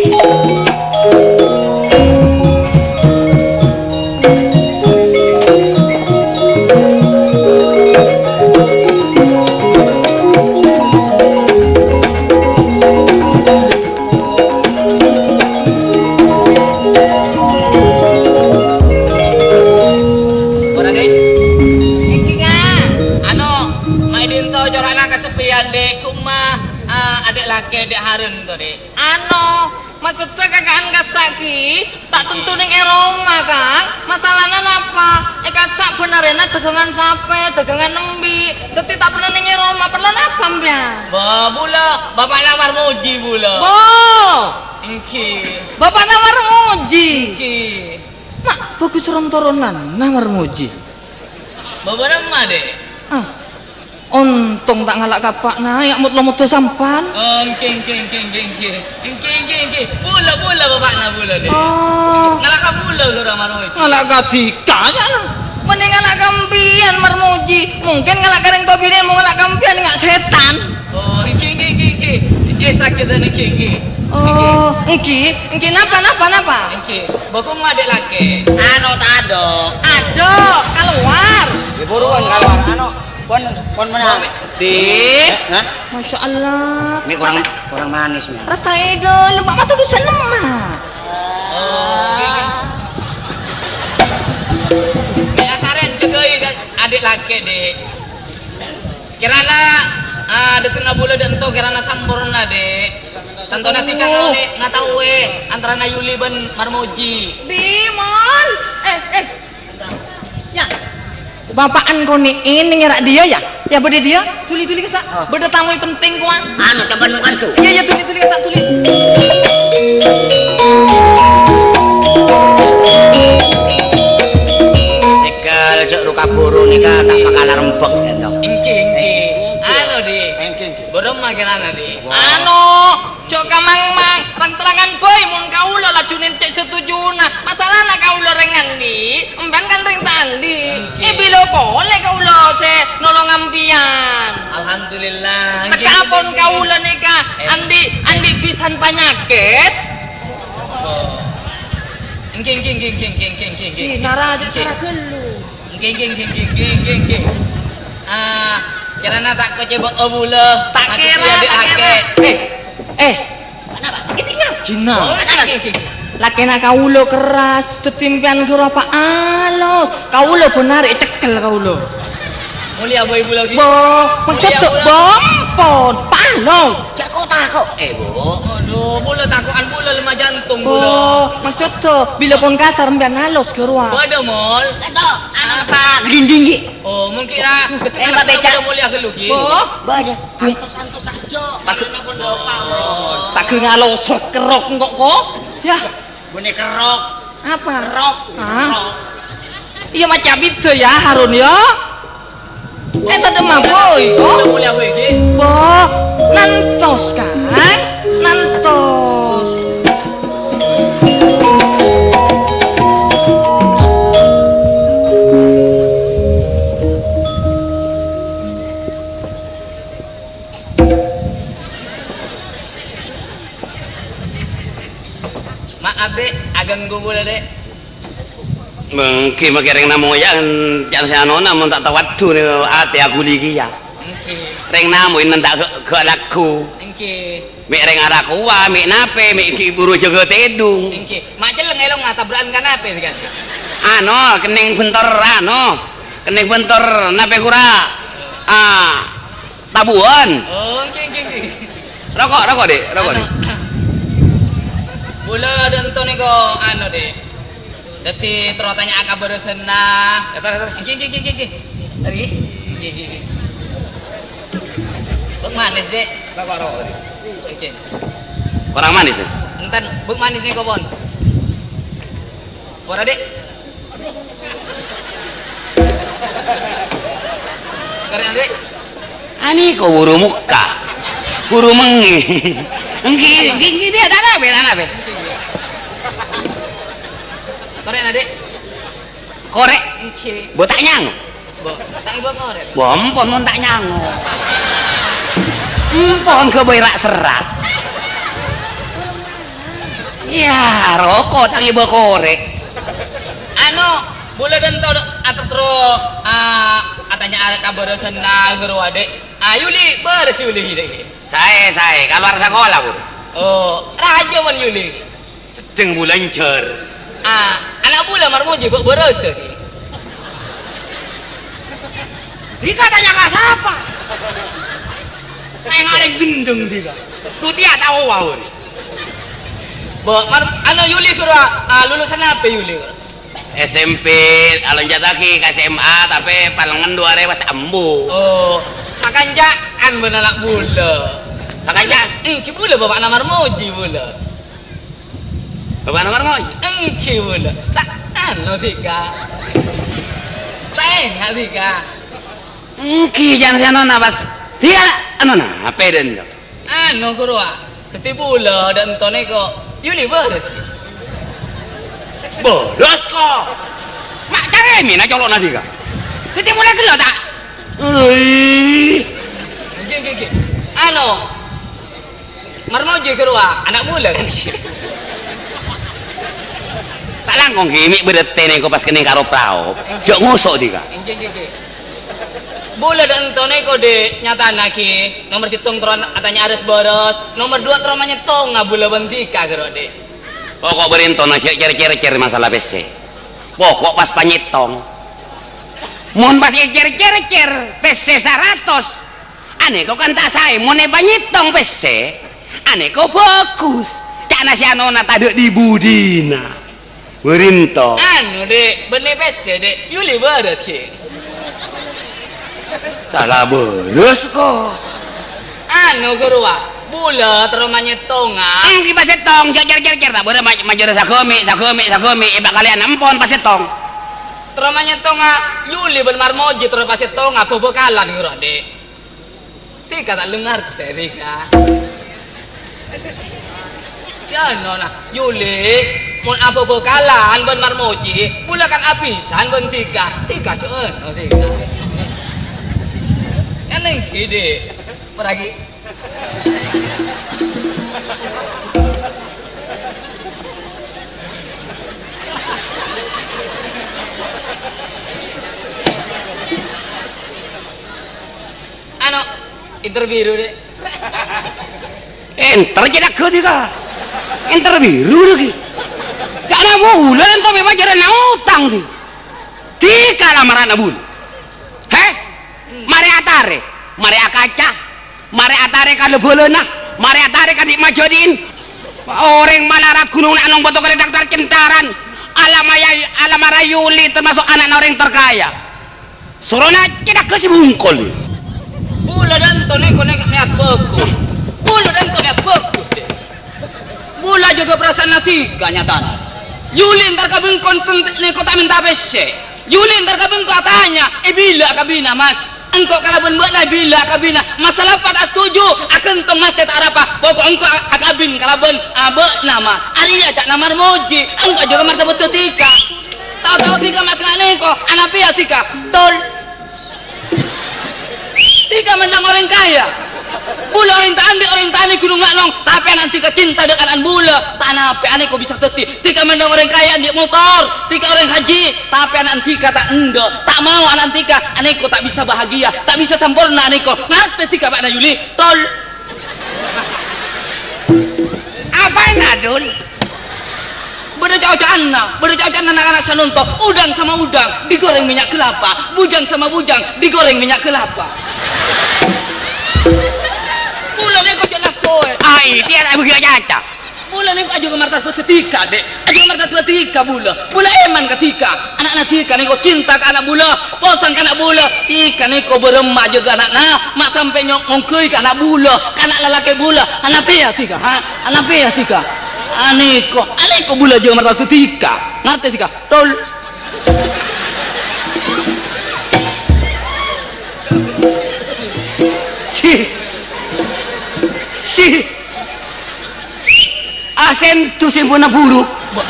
Orang dek Engki kan. Ano Maidin to jorana kesepian dek Kumah ah, adik laki dek Harun to dek Ano, maksudnya kakaan kasaki, tak tentu ning Roma kang. Masalahnya apa? Eh kasak benerena dagangan sape, dagangan nembi. Tapi tak pernah ning Roma, perlu apa mbak? Ba bula bapak lamar muji bula Bo, Engki bapak nawar muji. Engki Mak, bagus rontoronan, nawar muji. Bapak nama dek Ah, untung tak ngalak kapak naik, mut lo mutu sampan. Oh, engki engki engki engki engki engki engki engki bula bula bapak na bula dek Oh, ngalaka bula surah maruj ngalak katika ya lah. Mending ngalak kampian marmuji. Mungkin ngalak kareng tobine mau ngalak kampian nggak setan. Oh, engki engki engki engki eh sakit dan engki engki Oh, engki, engki napa napa napa? engki baku mau adik laki Ano tado. Aduh, keluar. Di buruan keluar. Ano pon pon mana? Dik, Hah? masya Allah. Ini kurang kurang manis nih. Rasa idol, bapak tuh bisa lemah. Kaya saren juga adik laki dek kirana ah dekat ngabula dan to kirana sampurna dek tentu nanti kan Oh. dek nggak tahu eh antara na Yuli ben Marmoji Bimon, eh eh, ya. Bapaan kau nih ini ngerak dia ya? Ya beda dia, tuli tuli kesak. Oh. Beda tamu penting kau. Ano teban bukan su. Iya iya tuli tuli kesak tuli. Nikel cek ruka buru nika tak bakal rempek ento. engki engki anu dek Engki. bodoh mah kirana dek Ano, cok kamang mang, rang terangan boy, mun kaulo lah cunin cek setuju na. Masalah na kaulo rengan di, emban kan ring tandi. Eh bilo boleh kaulo se nolong ampian. alhamdulillah engki Tekapon kaulo nika, andi andi pisan penyakit. Oh. engki engki engki engki engki engki engki engki Ih, narasi sarah gelu. engki engki engki engki engki engki engki ah kirana tak kau coba obula Tak kira, tak kira. Eh, eh, Kenapa? Ketinggal. Cina. engki engki Laki nak kaulo keras, tetimpian kira apa alus. Kaulo benar, cekel kaulo. mulia boy bula ki Bo, mencetuk bompon, palos. Cek kota kok. Eh, Bu. aduh bula takuan bula lima jantung Bo, bula mencetuk. Bila pun kasar mbian halus ke ruang. bodoh mol Eto, ano apa? Grinding gi. oh mungkin lah Eh, Mbak Beca. mulia ke lu ki Bo, Bada. Antos-antos aja. Pakena pun bapak. tak kena losok kerok kok kok. Ya, Bune kerok, apa? kerok, Hah? kerok. Iya macam itu ya Harun ya. Eh tadi mah boy, Bodoh oh. mulia boy ki Bo, nantos kan? Nantos. ganggu boleh dek. Mungkin makanya reng namu ya jangan saya nona mau tak tahu waktu nih ati aku lagi ya. Reng namu ini tak ke laku. Mek reng araku wa, mek nape, mek buru jaga tedung. Mak jeleng elong ngatabrakan kan apa sih kan? Ano, kening bentor ano, kening bentor nape kura. Ah, tabuan. Oh, oke oke oke. Rokok, rokok deh, rokok deh. Bula dan to nego anu deh. Dadi terotanya aka beresena. Etar etar. Oke oke oke oke. Tadi. Buk manis deh. Rokok rokok deh. Oke. Kurang manis nih. Entar buk manis nih kobon. Pora dek. Karena dek. Ani kau buru muka, buru mengi. Engki, engki dia tanah be, tanah be. Korek adek. Korek. Engki. Bo tak nyang. Bo, tak ibu korek. Bo empon mon tak nyang. Empon ke berak serat. Ya, rokok tak ibu korek. Anu, boleh dan tau atur terus. Ah, katanya ada kabar senang guru adek. Ah, Yuli beres Yuli dek. Saya, saya keluar sekolah bu. Oh, raja man Yuli. Sedang bulan cer. Ah, anak pula marmoji buat beres. Dika tanya ke siapa? Kayak ada gendeng Dika. Tuh dia tahu wah. Bo, mar, anu Yuli guru ah, lulusan apa Yuli? S M P, alon jataki ke S M A tapi palengan dua rewas ambu. Oh, sakanjaan benanak bula. Sakanjaan? Engki bula bapak nama marmoji bula. Bapak nomor mau? Engki bula. Tak anu Dika. Tak enggak Dika. Engki jangan saya nona pas. Dia anu nah apa den? Anu guru ah, keti bula dan tone kok Yuli beres. Bodos kok. Mak cari mina colok nanti kak. Keti mulai gelo tak? Ui. Gini gini. Anu, marmoji guru ah, anak bula kan. Tak langkong gimik berdete kok pas kene karo prao. Jok ngusuk Dika. Gini gini. Boleh dan tone kok de nyata naki nomor situng tron atanya harus boros nomor dua tromanya tong ngabula bentika gero de. Pokok berinton aja ceri-ceri masalah P C. Pokok pas panyitong. Mohon pas ceri-ceri P C seratus. Aneh kok kan tak saya mohon panyitong P C. Aneh kok bagus. Cak nasi anona tadi di budina. Berinton. Anu de bener P C de Yuli beres ki. Salah beres kok. Anu gerua bula teromanya tonga. Ang kipas tong cer-cer-cer tak boleh majer sakemi sakemi sakemi iba kalian ampon pas tong. Teromanya tonga Yuli ben marmoji terus pas tonga bobokalan gero de. Tika tak lengar teh Tika. Jano nah Yuli mun apa bokalan ben marmoji bula kan abisan ben Tika. Tika jono Tika. Kan ngide peragi anu interbiru deh enter jedak ke Dika enter biru lagi jangan bulan ento memang jalan utang di Dika lamaran abun heh mari atare mari akaca mari atare ka lebeuleuh mari atare ka di majodin orang malarat gunung anong boto ka redaktor centaran alamaya alamara Yuli termasuk anak orang terkaya surona tidak ke si bungkol bula dan tone konek niat bagus bula dan tone bagus deh bula juga perasaan Tika nyata Yuli ntar kabengkon neko tak minta bese Yuli ntar kabengkon katanya eh bila kabina mas engkau kalaban buat lah bila kabina masalah pada setuju akan temate tak apa pokok engkau akabin kalaban abe nama hari ya cak namar moji engkau juga marta betul Tika tahu-tahu Tika mas ngane kok anak pia Tika tol Tika menang orang kaya Bula orang tak andi orang tak andi gunung ngalong, tapi nanti ke cinta dengan bula. Tak nape ane kau bisa teti. Tika mendang orang kaya di motor, tika orang haji, tapi nanti kata endo. Tak mau nanti ka ane kau tak bisa bahagia, tak bisa sempurna ane kau. Ngerti tika Pak Yuli? Tol. Apa nadul? Beda jauh-jauhan nak, beda jauh-jauhan anak-anak sanonto, udang sama udang digoreng minyak kelapa, bujang sama bujang digoreng minyak kelapa. Bulan ni kau jangan soe. Ah, ini anak begitu aja. Bulan ni kau aja kemartas ketika dek, aja kemartas ketika bula, bula eman ketika, anak-anak tika ni kau cinta ke anak bula, bosan ke anak bula, tika ni kau beremah juga anak nah, mak sampai nyok ngongkui ke anak bula, ke anak lelaki bula, anak pia tika, ha, anak pia tika. Aneko, aneko bula jeung marta tika. Ngerti tika? Tol. Si. Si. Asen tu simpuna buruk.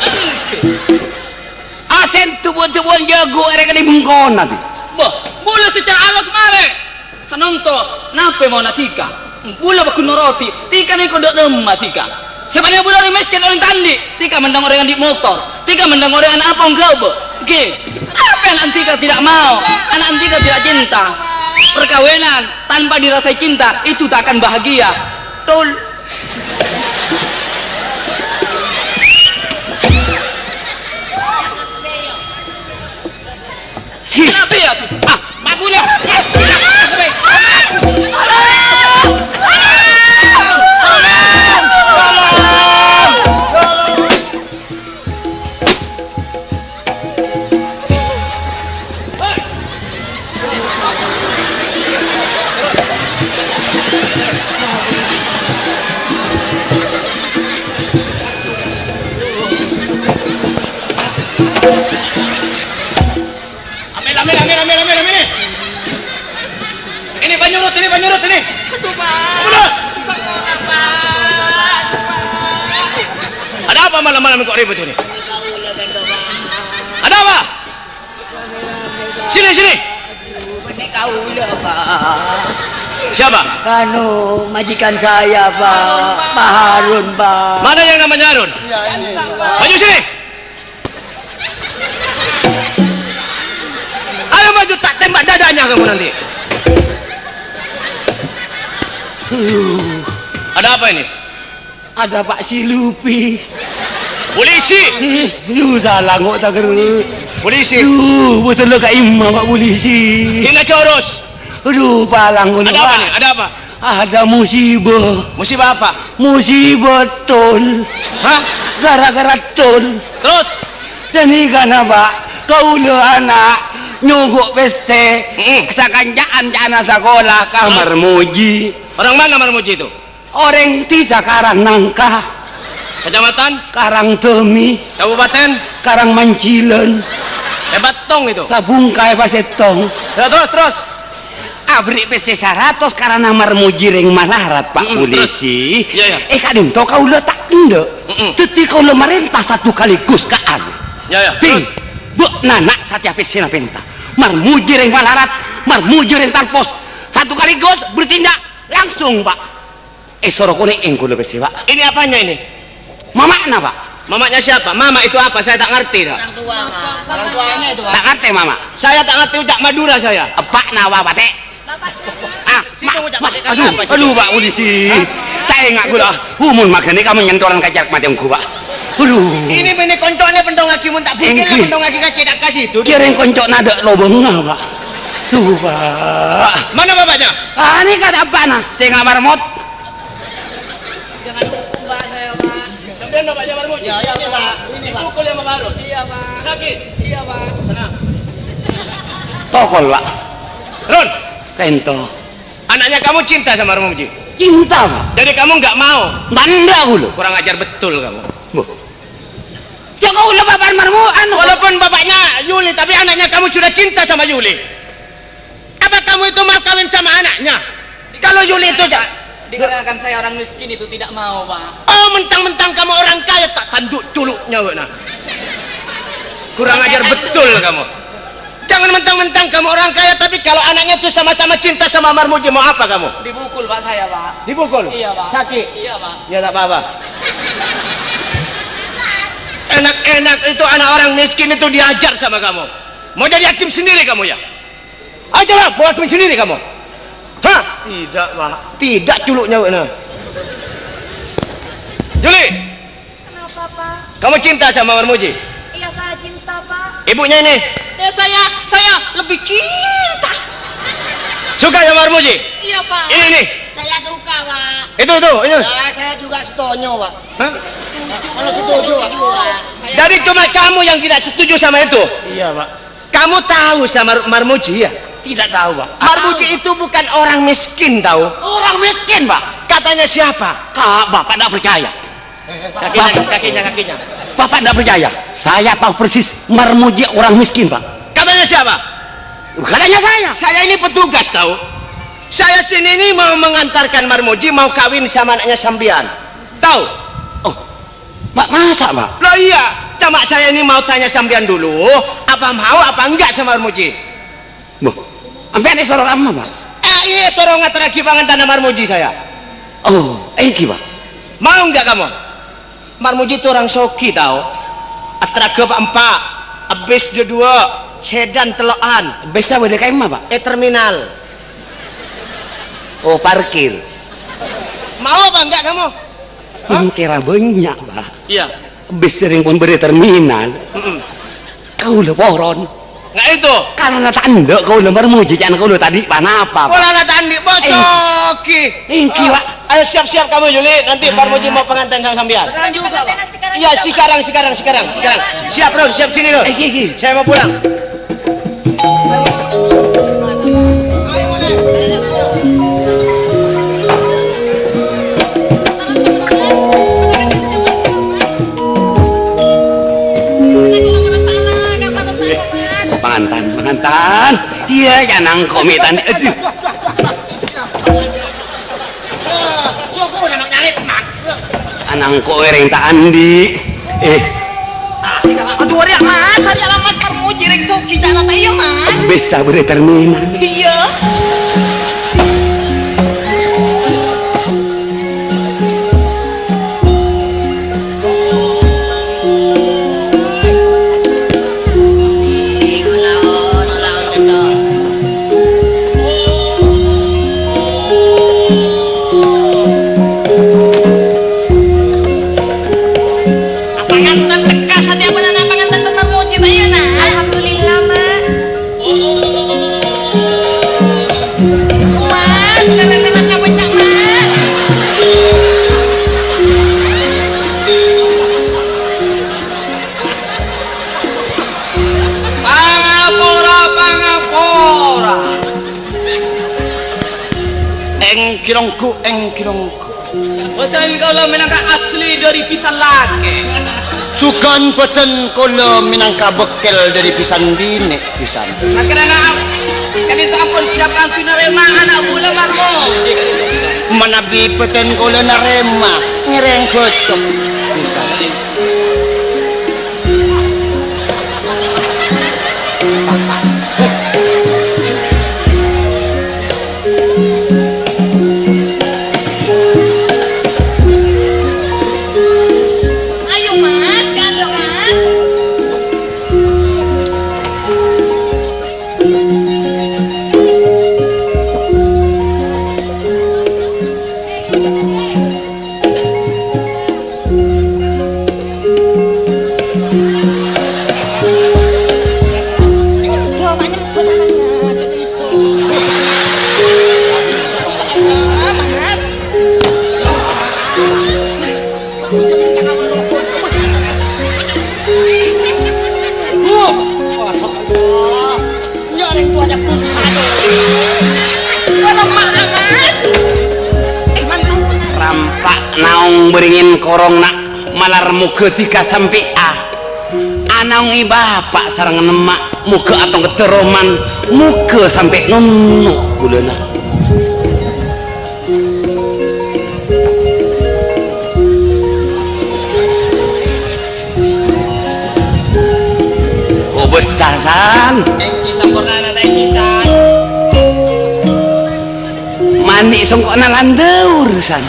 Asen tu buat-buat jago erek di bengkon nanti. Bah, bula secara alas mare. Sanonto, nape mau natika? Bula bakun roti, tika ni kau dak demma tika. Sebenarnya budak orang miskin orang tandi, tika mendang orang di motor, tika mendang orang anak apa enggak be, oke, apa yang nanti kau tidak mau, anak nanti kau tidak cinta, perkawinan tanpa dirasai cinta itu tak akan bahagia, tol. Si, kenapa ya? Ah, Pak Bula. Ambil, ambil, ambil, ambil, ambil. Ini banyurut, ini banyurut, ini. Aduh, Pak. Udah. Ada apa malam-malam kok ribut ini? Ada apa? Sini, sini. Kau udah Pak. Siapa? Kanu majikan saya Pak, Pak Harun Pak. Mana yang namanya Harun? Ya ini Pak. Maju sini. Ayo maju, tak tembak dadanya kamu nanti. Uh, Ada apa ini? ada Pak Silupi. Polisi. Lu salah kok tak keru. Polisi. Duh, betul lo Kak Ima Pak Polisi. Hingga coros. Aduh, palang Ada apa nih? Ada apa? Ada musibah. Musibah apa? Musibah tol. Hah? Gara-gara tol. Terus? Seni kana Pak, kau lo anak nyogok P C. Mm. Kesakanjaan jana sekolah kamar muji. Orang mana Marmuji itu? Orang ti sekarang nangka, Kecamatan? Karang Temi, Kabupaten? Karang Mancilen, Hebat tong itu. Sabungkai Pasetong. Ya, terus, terus. Abri P C seratus karena marmuji ring malarat Pak Mm-mm, Polisi. Iya, iya. Eh kadang to kau le tak ende. Mm-mm. Teti kau le merintah satu kaligus kaan. Ya, ya. Ping, Terus. bu nanak satya P C na penta. Marmuji ring malarat, marmuji ring talpos. Satu kaligus bertindak langsung Pak. Eh sorokone engko le P C Pak. Ini apanya ini? Mamakna Pak. Mamanya siapa? Mama itu apa? Saya tak ngerti dah. Orang tua Pak. Orang tuanya itu Pak. Tak ngerti Mama. Saya tak ngerti ucap Madura saya. Pak nawa Pak teh. Ah, Situ ma- ucap ma- mati aduh, apa sih? aduh Pak Polisi. Tak ingat gula. Humun makanya kamu nyentoran kacar mati aku Pak. Aduh. Ini ini koncoknya pendong lagi mun tak pikir Engki. pendong lagi kacedak tak kasih itu. Kirain koncok nada lobeng Pak. Tuh Pak. Mana bapaknya? Ah ini kata apa nah? Saya nggak marmot. Jangan lupa saya, Pak. Sampean bapaknya Marmuji. Ya, ya, ini Pak. Ini Pak. Pukul yang baru. Iya, Pak. Sakit. Iya, Pak. Tenang. Tokol Pak. Ron, Kento. anaknya kamu cinta sama Marmuji. Cinta Pak. Jadi kamu nggak mau. Banda gulu. Kurang ajar betul kamu. Bu. Jangan ulah bapak marmu anu. Walaupun bapaknya Yuli, tapi anaknya kamu sudah cinta sama Yuli. Apa kamu itu mau kawin sama anaknya? Kalau Yuli itu ja- Dikarenakan saya orang miskin itu tidak mau, Pak. oh mentang-mentang kamu orang kaya tak tanduk culuknya wena. Kurang ajar betul kamu. Jangan Jangan mentang-mentang kamu orang kaya, tapi kalau anaknya itu sama-sama cinta sama Marmuji, mau apa kamu? Dibukul Pak saya Pak. Dipukul? Iya Pak. Sakit? Iya Pak. Ya tak apa-apa. Enak-enak itu anak orang miskin itu diajar sama kamu. Mau jadi hakim sendiri kamu ya? Ajalah, mau hakim sendiri kamu. Hah? Tidak, Pak. Tidak culuknya. Nah. Juli, Kenapa Pak? kamu cinta sama Marmuji? Iya saya cinta Pak. Ibunya ini Ya saya, saya lebih cinta. suka sama Marmuji? Iya Pak. Ini nih. Saya suka, Pak. Itu itu, itu. Ya, saya juga setuju, Pak. Hah? Kalau setuju, Pak. Jadi cuma kamu yang tidak setuju sama itu. Iya, Pak. Kamu tahu sama Marmuji ya? Tidak tahu, Pak. Marmuji itu bukan orang miskin tahu. Orang miskin, Pak. Katanya siapa? Kak, Bapak tidak percaya. Kakinya, kakinya, kakinya. Bapak tidak percaya. Saya tahu persis Marmuji orang miskin, Pak. Katanya siapa? Katanya saya. Saya ini petugas tahu. Saya sini ini mau mengantarkan Marmuji mau kawin sama anaknya Sambian. Tahu? Oh, Pak, masa, Pak? Loh iya, cuma saya ini mau tanya Sambian dulu, apa mau apa enggak sama Marmuji? Boh, sampai ini sorong amma, Pak. Eh, ini sorong ngatara kibangan tanah Marmuji saya. Oh, ini, Pak. Mau enggak kamu? Marmuji itu orang soki tahu. Atra ke empat, abis dua, sedan teloan, Bisa boleh kayak mah, Pak? eh terminal. Oh, parkir. Mau apa enggak kamu? Hmm, kira banyak, Pak. Iya. Bis sering pun beri terminal. Kau leporon. Nggak itu. Karena tanda kau lembar muji jangan kau tadi panapa, Pak. Bola nggak tandi, bosoki. Ingki, Pak. Ayo siap-siap kamu Juli. Nanti Marmuji mau pengantin sama Sambian. Sekarang juga, Pak. Iya, sekarang, sekarang, sekarang, sekarang. Siap, Ron, siap sini, Ron. Eh, Gigi. Saya mau pulang. Pengantan, pengantan. Iya, jangan komitan. Aduh. Cukup udah nyalip, Mak. Anang ko ereng tak andi. Eh, Aduh, ada Mas, ada lah Mas Marmuji rek sok kicana teh ya Mas. bisa beri terminal. Iya. Pangantan tekas hati apa nana pangantan teh Marmuji teh ya nah. Alhamdulillah Mak. Mas, lelelannya banyak Mas. Pangapora, pangapora. Eng kirongku, eng kirongku. Betul kalau minangka asli dari pisan laki. Cukan peten kolo minangka bekel dari pisan bini pisan. Sakira na kan itu ampun siapkan pinarema anak bula Marmuji kan itu bisa. Manabi peten kolo narema ngereng kocok pisan. Ayo Mas, kado Mas. Tuh, banyak pesanannya, jadi itu. Ah, Mas. Nyaring tuh ada pun. Kalau mana Mas? Eh, mantap. Rampak naung beringin korong nak malar muka tika sampai ah. Anaung i bapak sarang emak muka atau keteroman muka sampai nunu gulana. Kau besasan. Engki sama sampurna nata bisa. Mani songkok nalandeur san.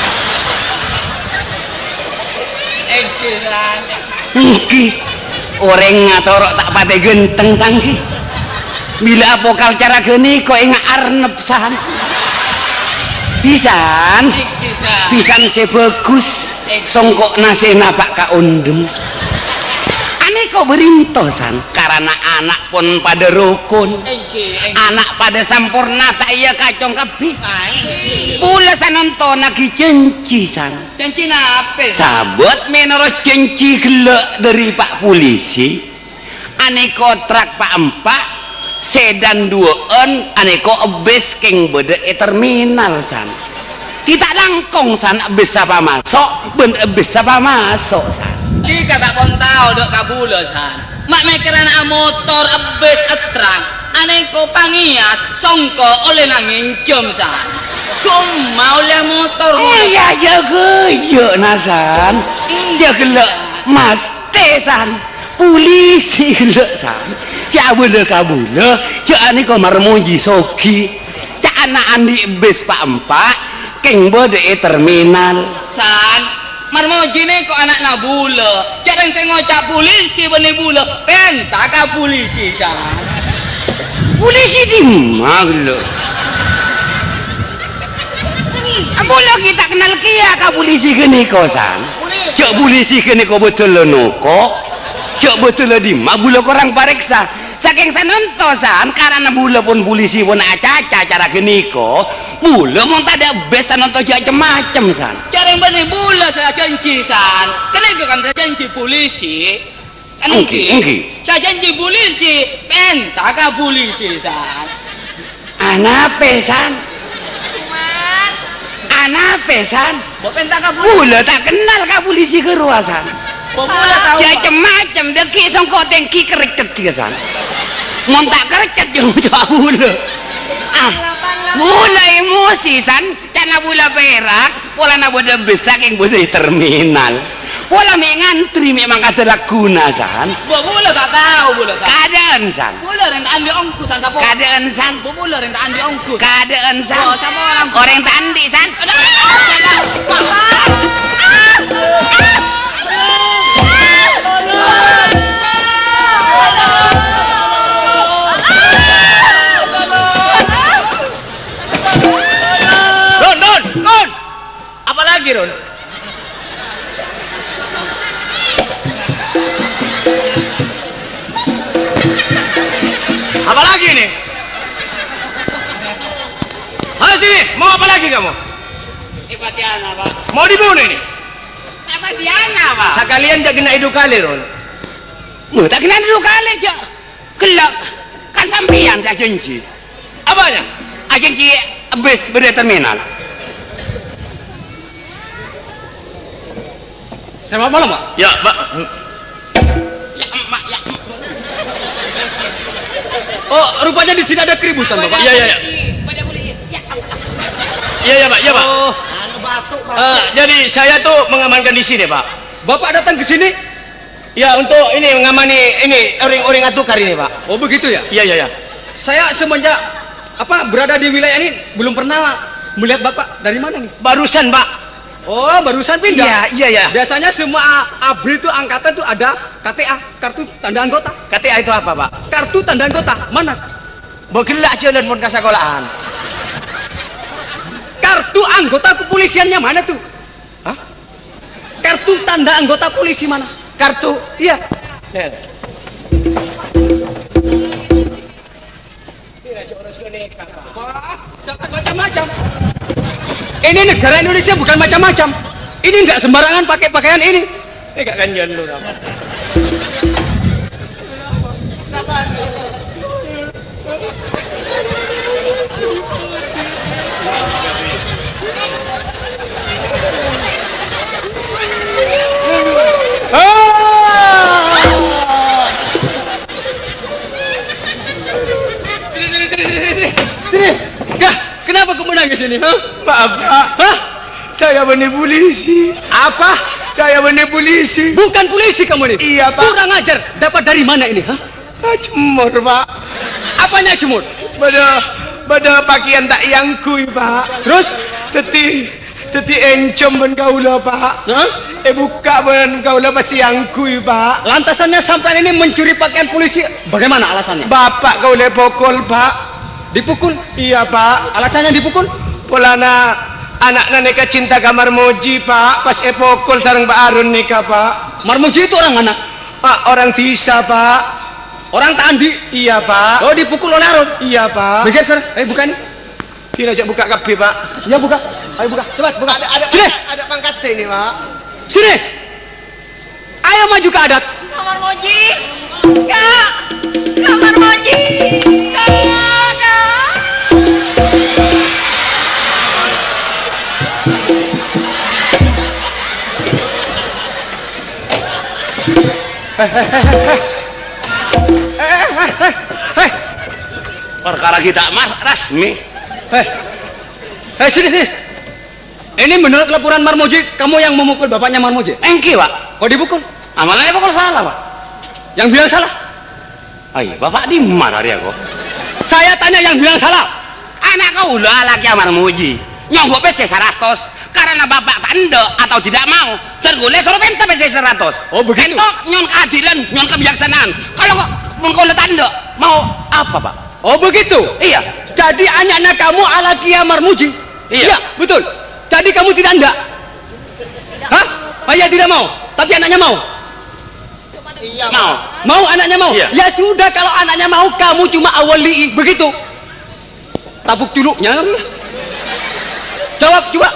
Ekiran. Nggih. Orang ngatorok tak pate genteng tangki. Bila apokal cara geni kok ingat arnep san. Pisan. Pisan sebagus. Songkok nasena pak ka undem. Ane kok berintosan karena anak pun pada rukun. Anak pada sampurna tak iya kacong kabeh. Pula sanonton lagi cenci san. Cenci apa? Sabot meneros cenci gelek dari pak polisi. Ane kontrak pak empat sedan duaan ane ko ebes keng bede e terminal san. Kita langkong san ebes apa masuk ben ebes apa masuk san. Jika tak pun tahu dok kabula san. Mak mikiran a motor ebes etrang. Ane ko pangias songko oleh nangin jom san. Kau mau lihat motor? Oh ya jaga yuk nasan. Jaga mas tesan polisi gelek san. Cak bule kabule. Cak ane ko marmuji soki. Cak anak andi bes pak empat. Keng bode e terminal. San, marmoji ne kok anak nabula. Jarang saya ngocak polisi bene bula. Pentak ka polisi san. Polisi di mana? Bola kita kenal kia ka polisi gini kosan. Cak polisi gini ko betul noko. Cak betul di ma bula korang pareksa. Saking sanontosan karena bula pun polisi pun acaca cara gini ko. Bula mau tak ada bes sanonto macam san. Cara yang bener bula saya janji san. Kenapa kan saya janji polisi? Engki, engki. Saya janji polisi. Pentak ka polisi san. Anak pesan. Anak pesan. Bo pentak ka polisi. Bula tak kenal ka polisi keruasan. Bo bula tahu. Macam macam deki songkok tengki kereket san. Montak kereket yang ucap bula. Ah, bula emosi san. Cana bula perak. Pola na boda besar yang boda terminal. Pola me ngantri memang kata lakuna san. Bo bula tak tahu bula san. Keadaan san. Bula yang tak andi ongkus san sapo. Keadaan san. Bo bula yang tak andi ongkus. Keadaan san. Oh, sama orang. Orang yang tak andi san. Ron, Ron, Ron. Apa lagi Ron? Apa lagi nih? Ayo sini, mau apa lagi kamu? Ipatiana pak. Mau dibunuh ini? Apa Diana pak? Sekalian tak kena hidup kali Ron. Mau tak kena dulu kali aja. Kelak kan sampean saya janji. Apanya? Saya janji bus berde terminal. Selamat malam Pak. Ya Pak. Ya emak ya. Oh rupanya di sini ada keributan Bapak. Iya iya iya. Iya iya Pak. Iya Pak. Oh, anu batuk, batuk. Uh, jadi saya tuh mengamankan di sini Pak. Bapak datang ke sini? Ya untuk ini mengamani ini orang-orang atukar ini Pak. Oh begitu ya? Iya iya iya. Saya semenjak apa berada di wilayah ini belum pernah melihat Bapak. Dari mana nih? Barusan Pak. Oh barusan pindah? Iya iya iya. Biasanya semua A B R I itu angkatan tuh ada K T A, kartu tanda anggota. K T A itu apa Pak? Kartu tanda anggota. Mana? Begelak jalan pun ke sekolahan. Kartu anggota kepolisiannya mana tuh? Hah? Kartu tanda anggota polisi mana? Kartu? Iya. Jangan macam-macam. Ini negara Indonesia bukan macam-macam. Ini nggak sembarangan pakai pakaian ini. Ini nggak ganjan lu apa? Sini, Kah, kenapa kamu nangis ini? Hah? Maaf, Pak. Hah? Saya benih polisi. Apa? Saya benih polisi. Bukan polisi kamu ini? Iya, Pak. Kurang ajar. Dapat dari mana ini? Hah? Kacemur, Pak. Apanya jemur? Pada pada pakaian tak yang kui pak. Terus Teti teti encom ben kaula pak. Hah? Eh buka ben kaula pasti yang kui pak. Lantasannya sampai ini mencuri pakaian polisi. Bagaimana alasannya? Bapak kaula pukul pak. Dipukul? Iya pak. Alasannya dipukul? Polana anak neka cinta kamar moji pak. Pas e pukul sareng Pak Arun nika pak. Marmuji itu orang mana? Pak orang Tisa pak. Orang Tandi. Iya pak. Oh dipukul oleh Arun. Iya pak. Begitu sir. Eh buka ini. Tidak ajak buka kafe pak. Ya buka. Ayo buka. Cepat buka. Ada ada Sini. pangkat, ada pangkat ini pak. Sini. Ayo maju ke adat. Kamar Moji. Kak. Kamar Moji. Kak. Hei. Perkara kita mar resmi. Hei. Hei sini sini. Ini menurut laporan Marmoji, kamu yang memukul bapaknya Marmoji. Engki pak. Kok dipukul? Amalannya pukul salah pak. Yang bilang salah. Ayo bapak di mana dia kok? Saya tanya yang bilang salah. Anak kau ulah laki amar muji. Nyonggok pc seratus. Karena bapak tanda atau tidak mau tergoleh suruh minta pc seratus. Oh begitu. Entok nyon keadilan, nyon kebijaksanaan. Kalau kok pun kau tanda mau apa pak? Oh begitu. Iya. Jadi anaknya kamu ala Kia Marmuji. Iya. Ya, betul. Jadi kamu tidak anda. Hah? Ayah tidak mau. Tapi anaknya mau. Iya mau. Mau anaknya mau. Iya. Ya sudah kalau anaknya mau kamu cuma awali begitu. Tabuk culuknya. Jawab coba.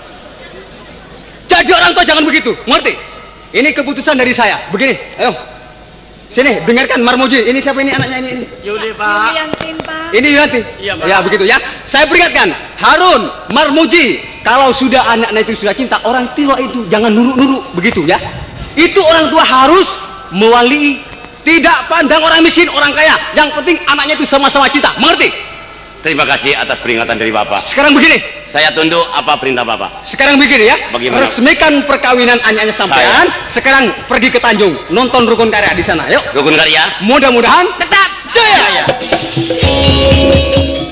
Jadi orang tua jangan begitu, ngerti? Ini keputusan dari saya. Begini, ayo. Sini, dengarkan Marmoji. Ini siapa ini anaknya ini? ini. Yaudah pak. Yantin, Pak. Ini nanti. Iya, Pak. Ya begitu ya. Saya peringatkan, Harun, Marmoji, kalau sudah anaknya itu sudah cinta, orang tua itu jangan nuruk-nuruk begitu ya. Itu orang tua harus mewali, tidak pandang orang miskin, orang kaya. Yang penting anaknya itu sama-sama cinta. Mengerti? Terima kasih atas peringatan dari bapak. Sekarang begini. Saya tunduk apa perintah bapak. Sekarang begini ya. Bagaimana? Resmikan perkawinan anaknya sampean. Sekarang pergi ke Tanjung, nonton rukun karya di sana. Yuk. Rukun karya. Mudah-mudahan Tetap jaya.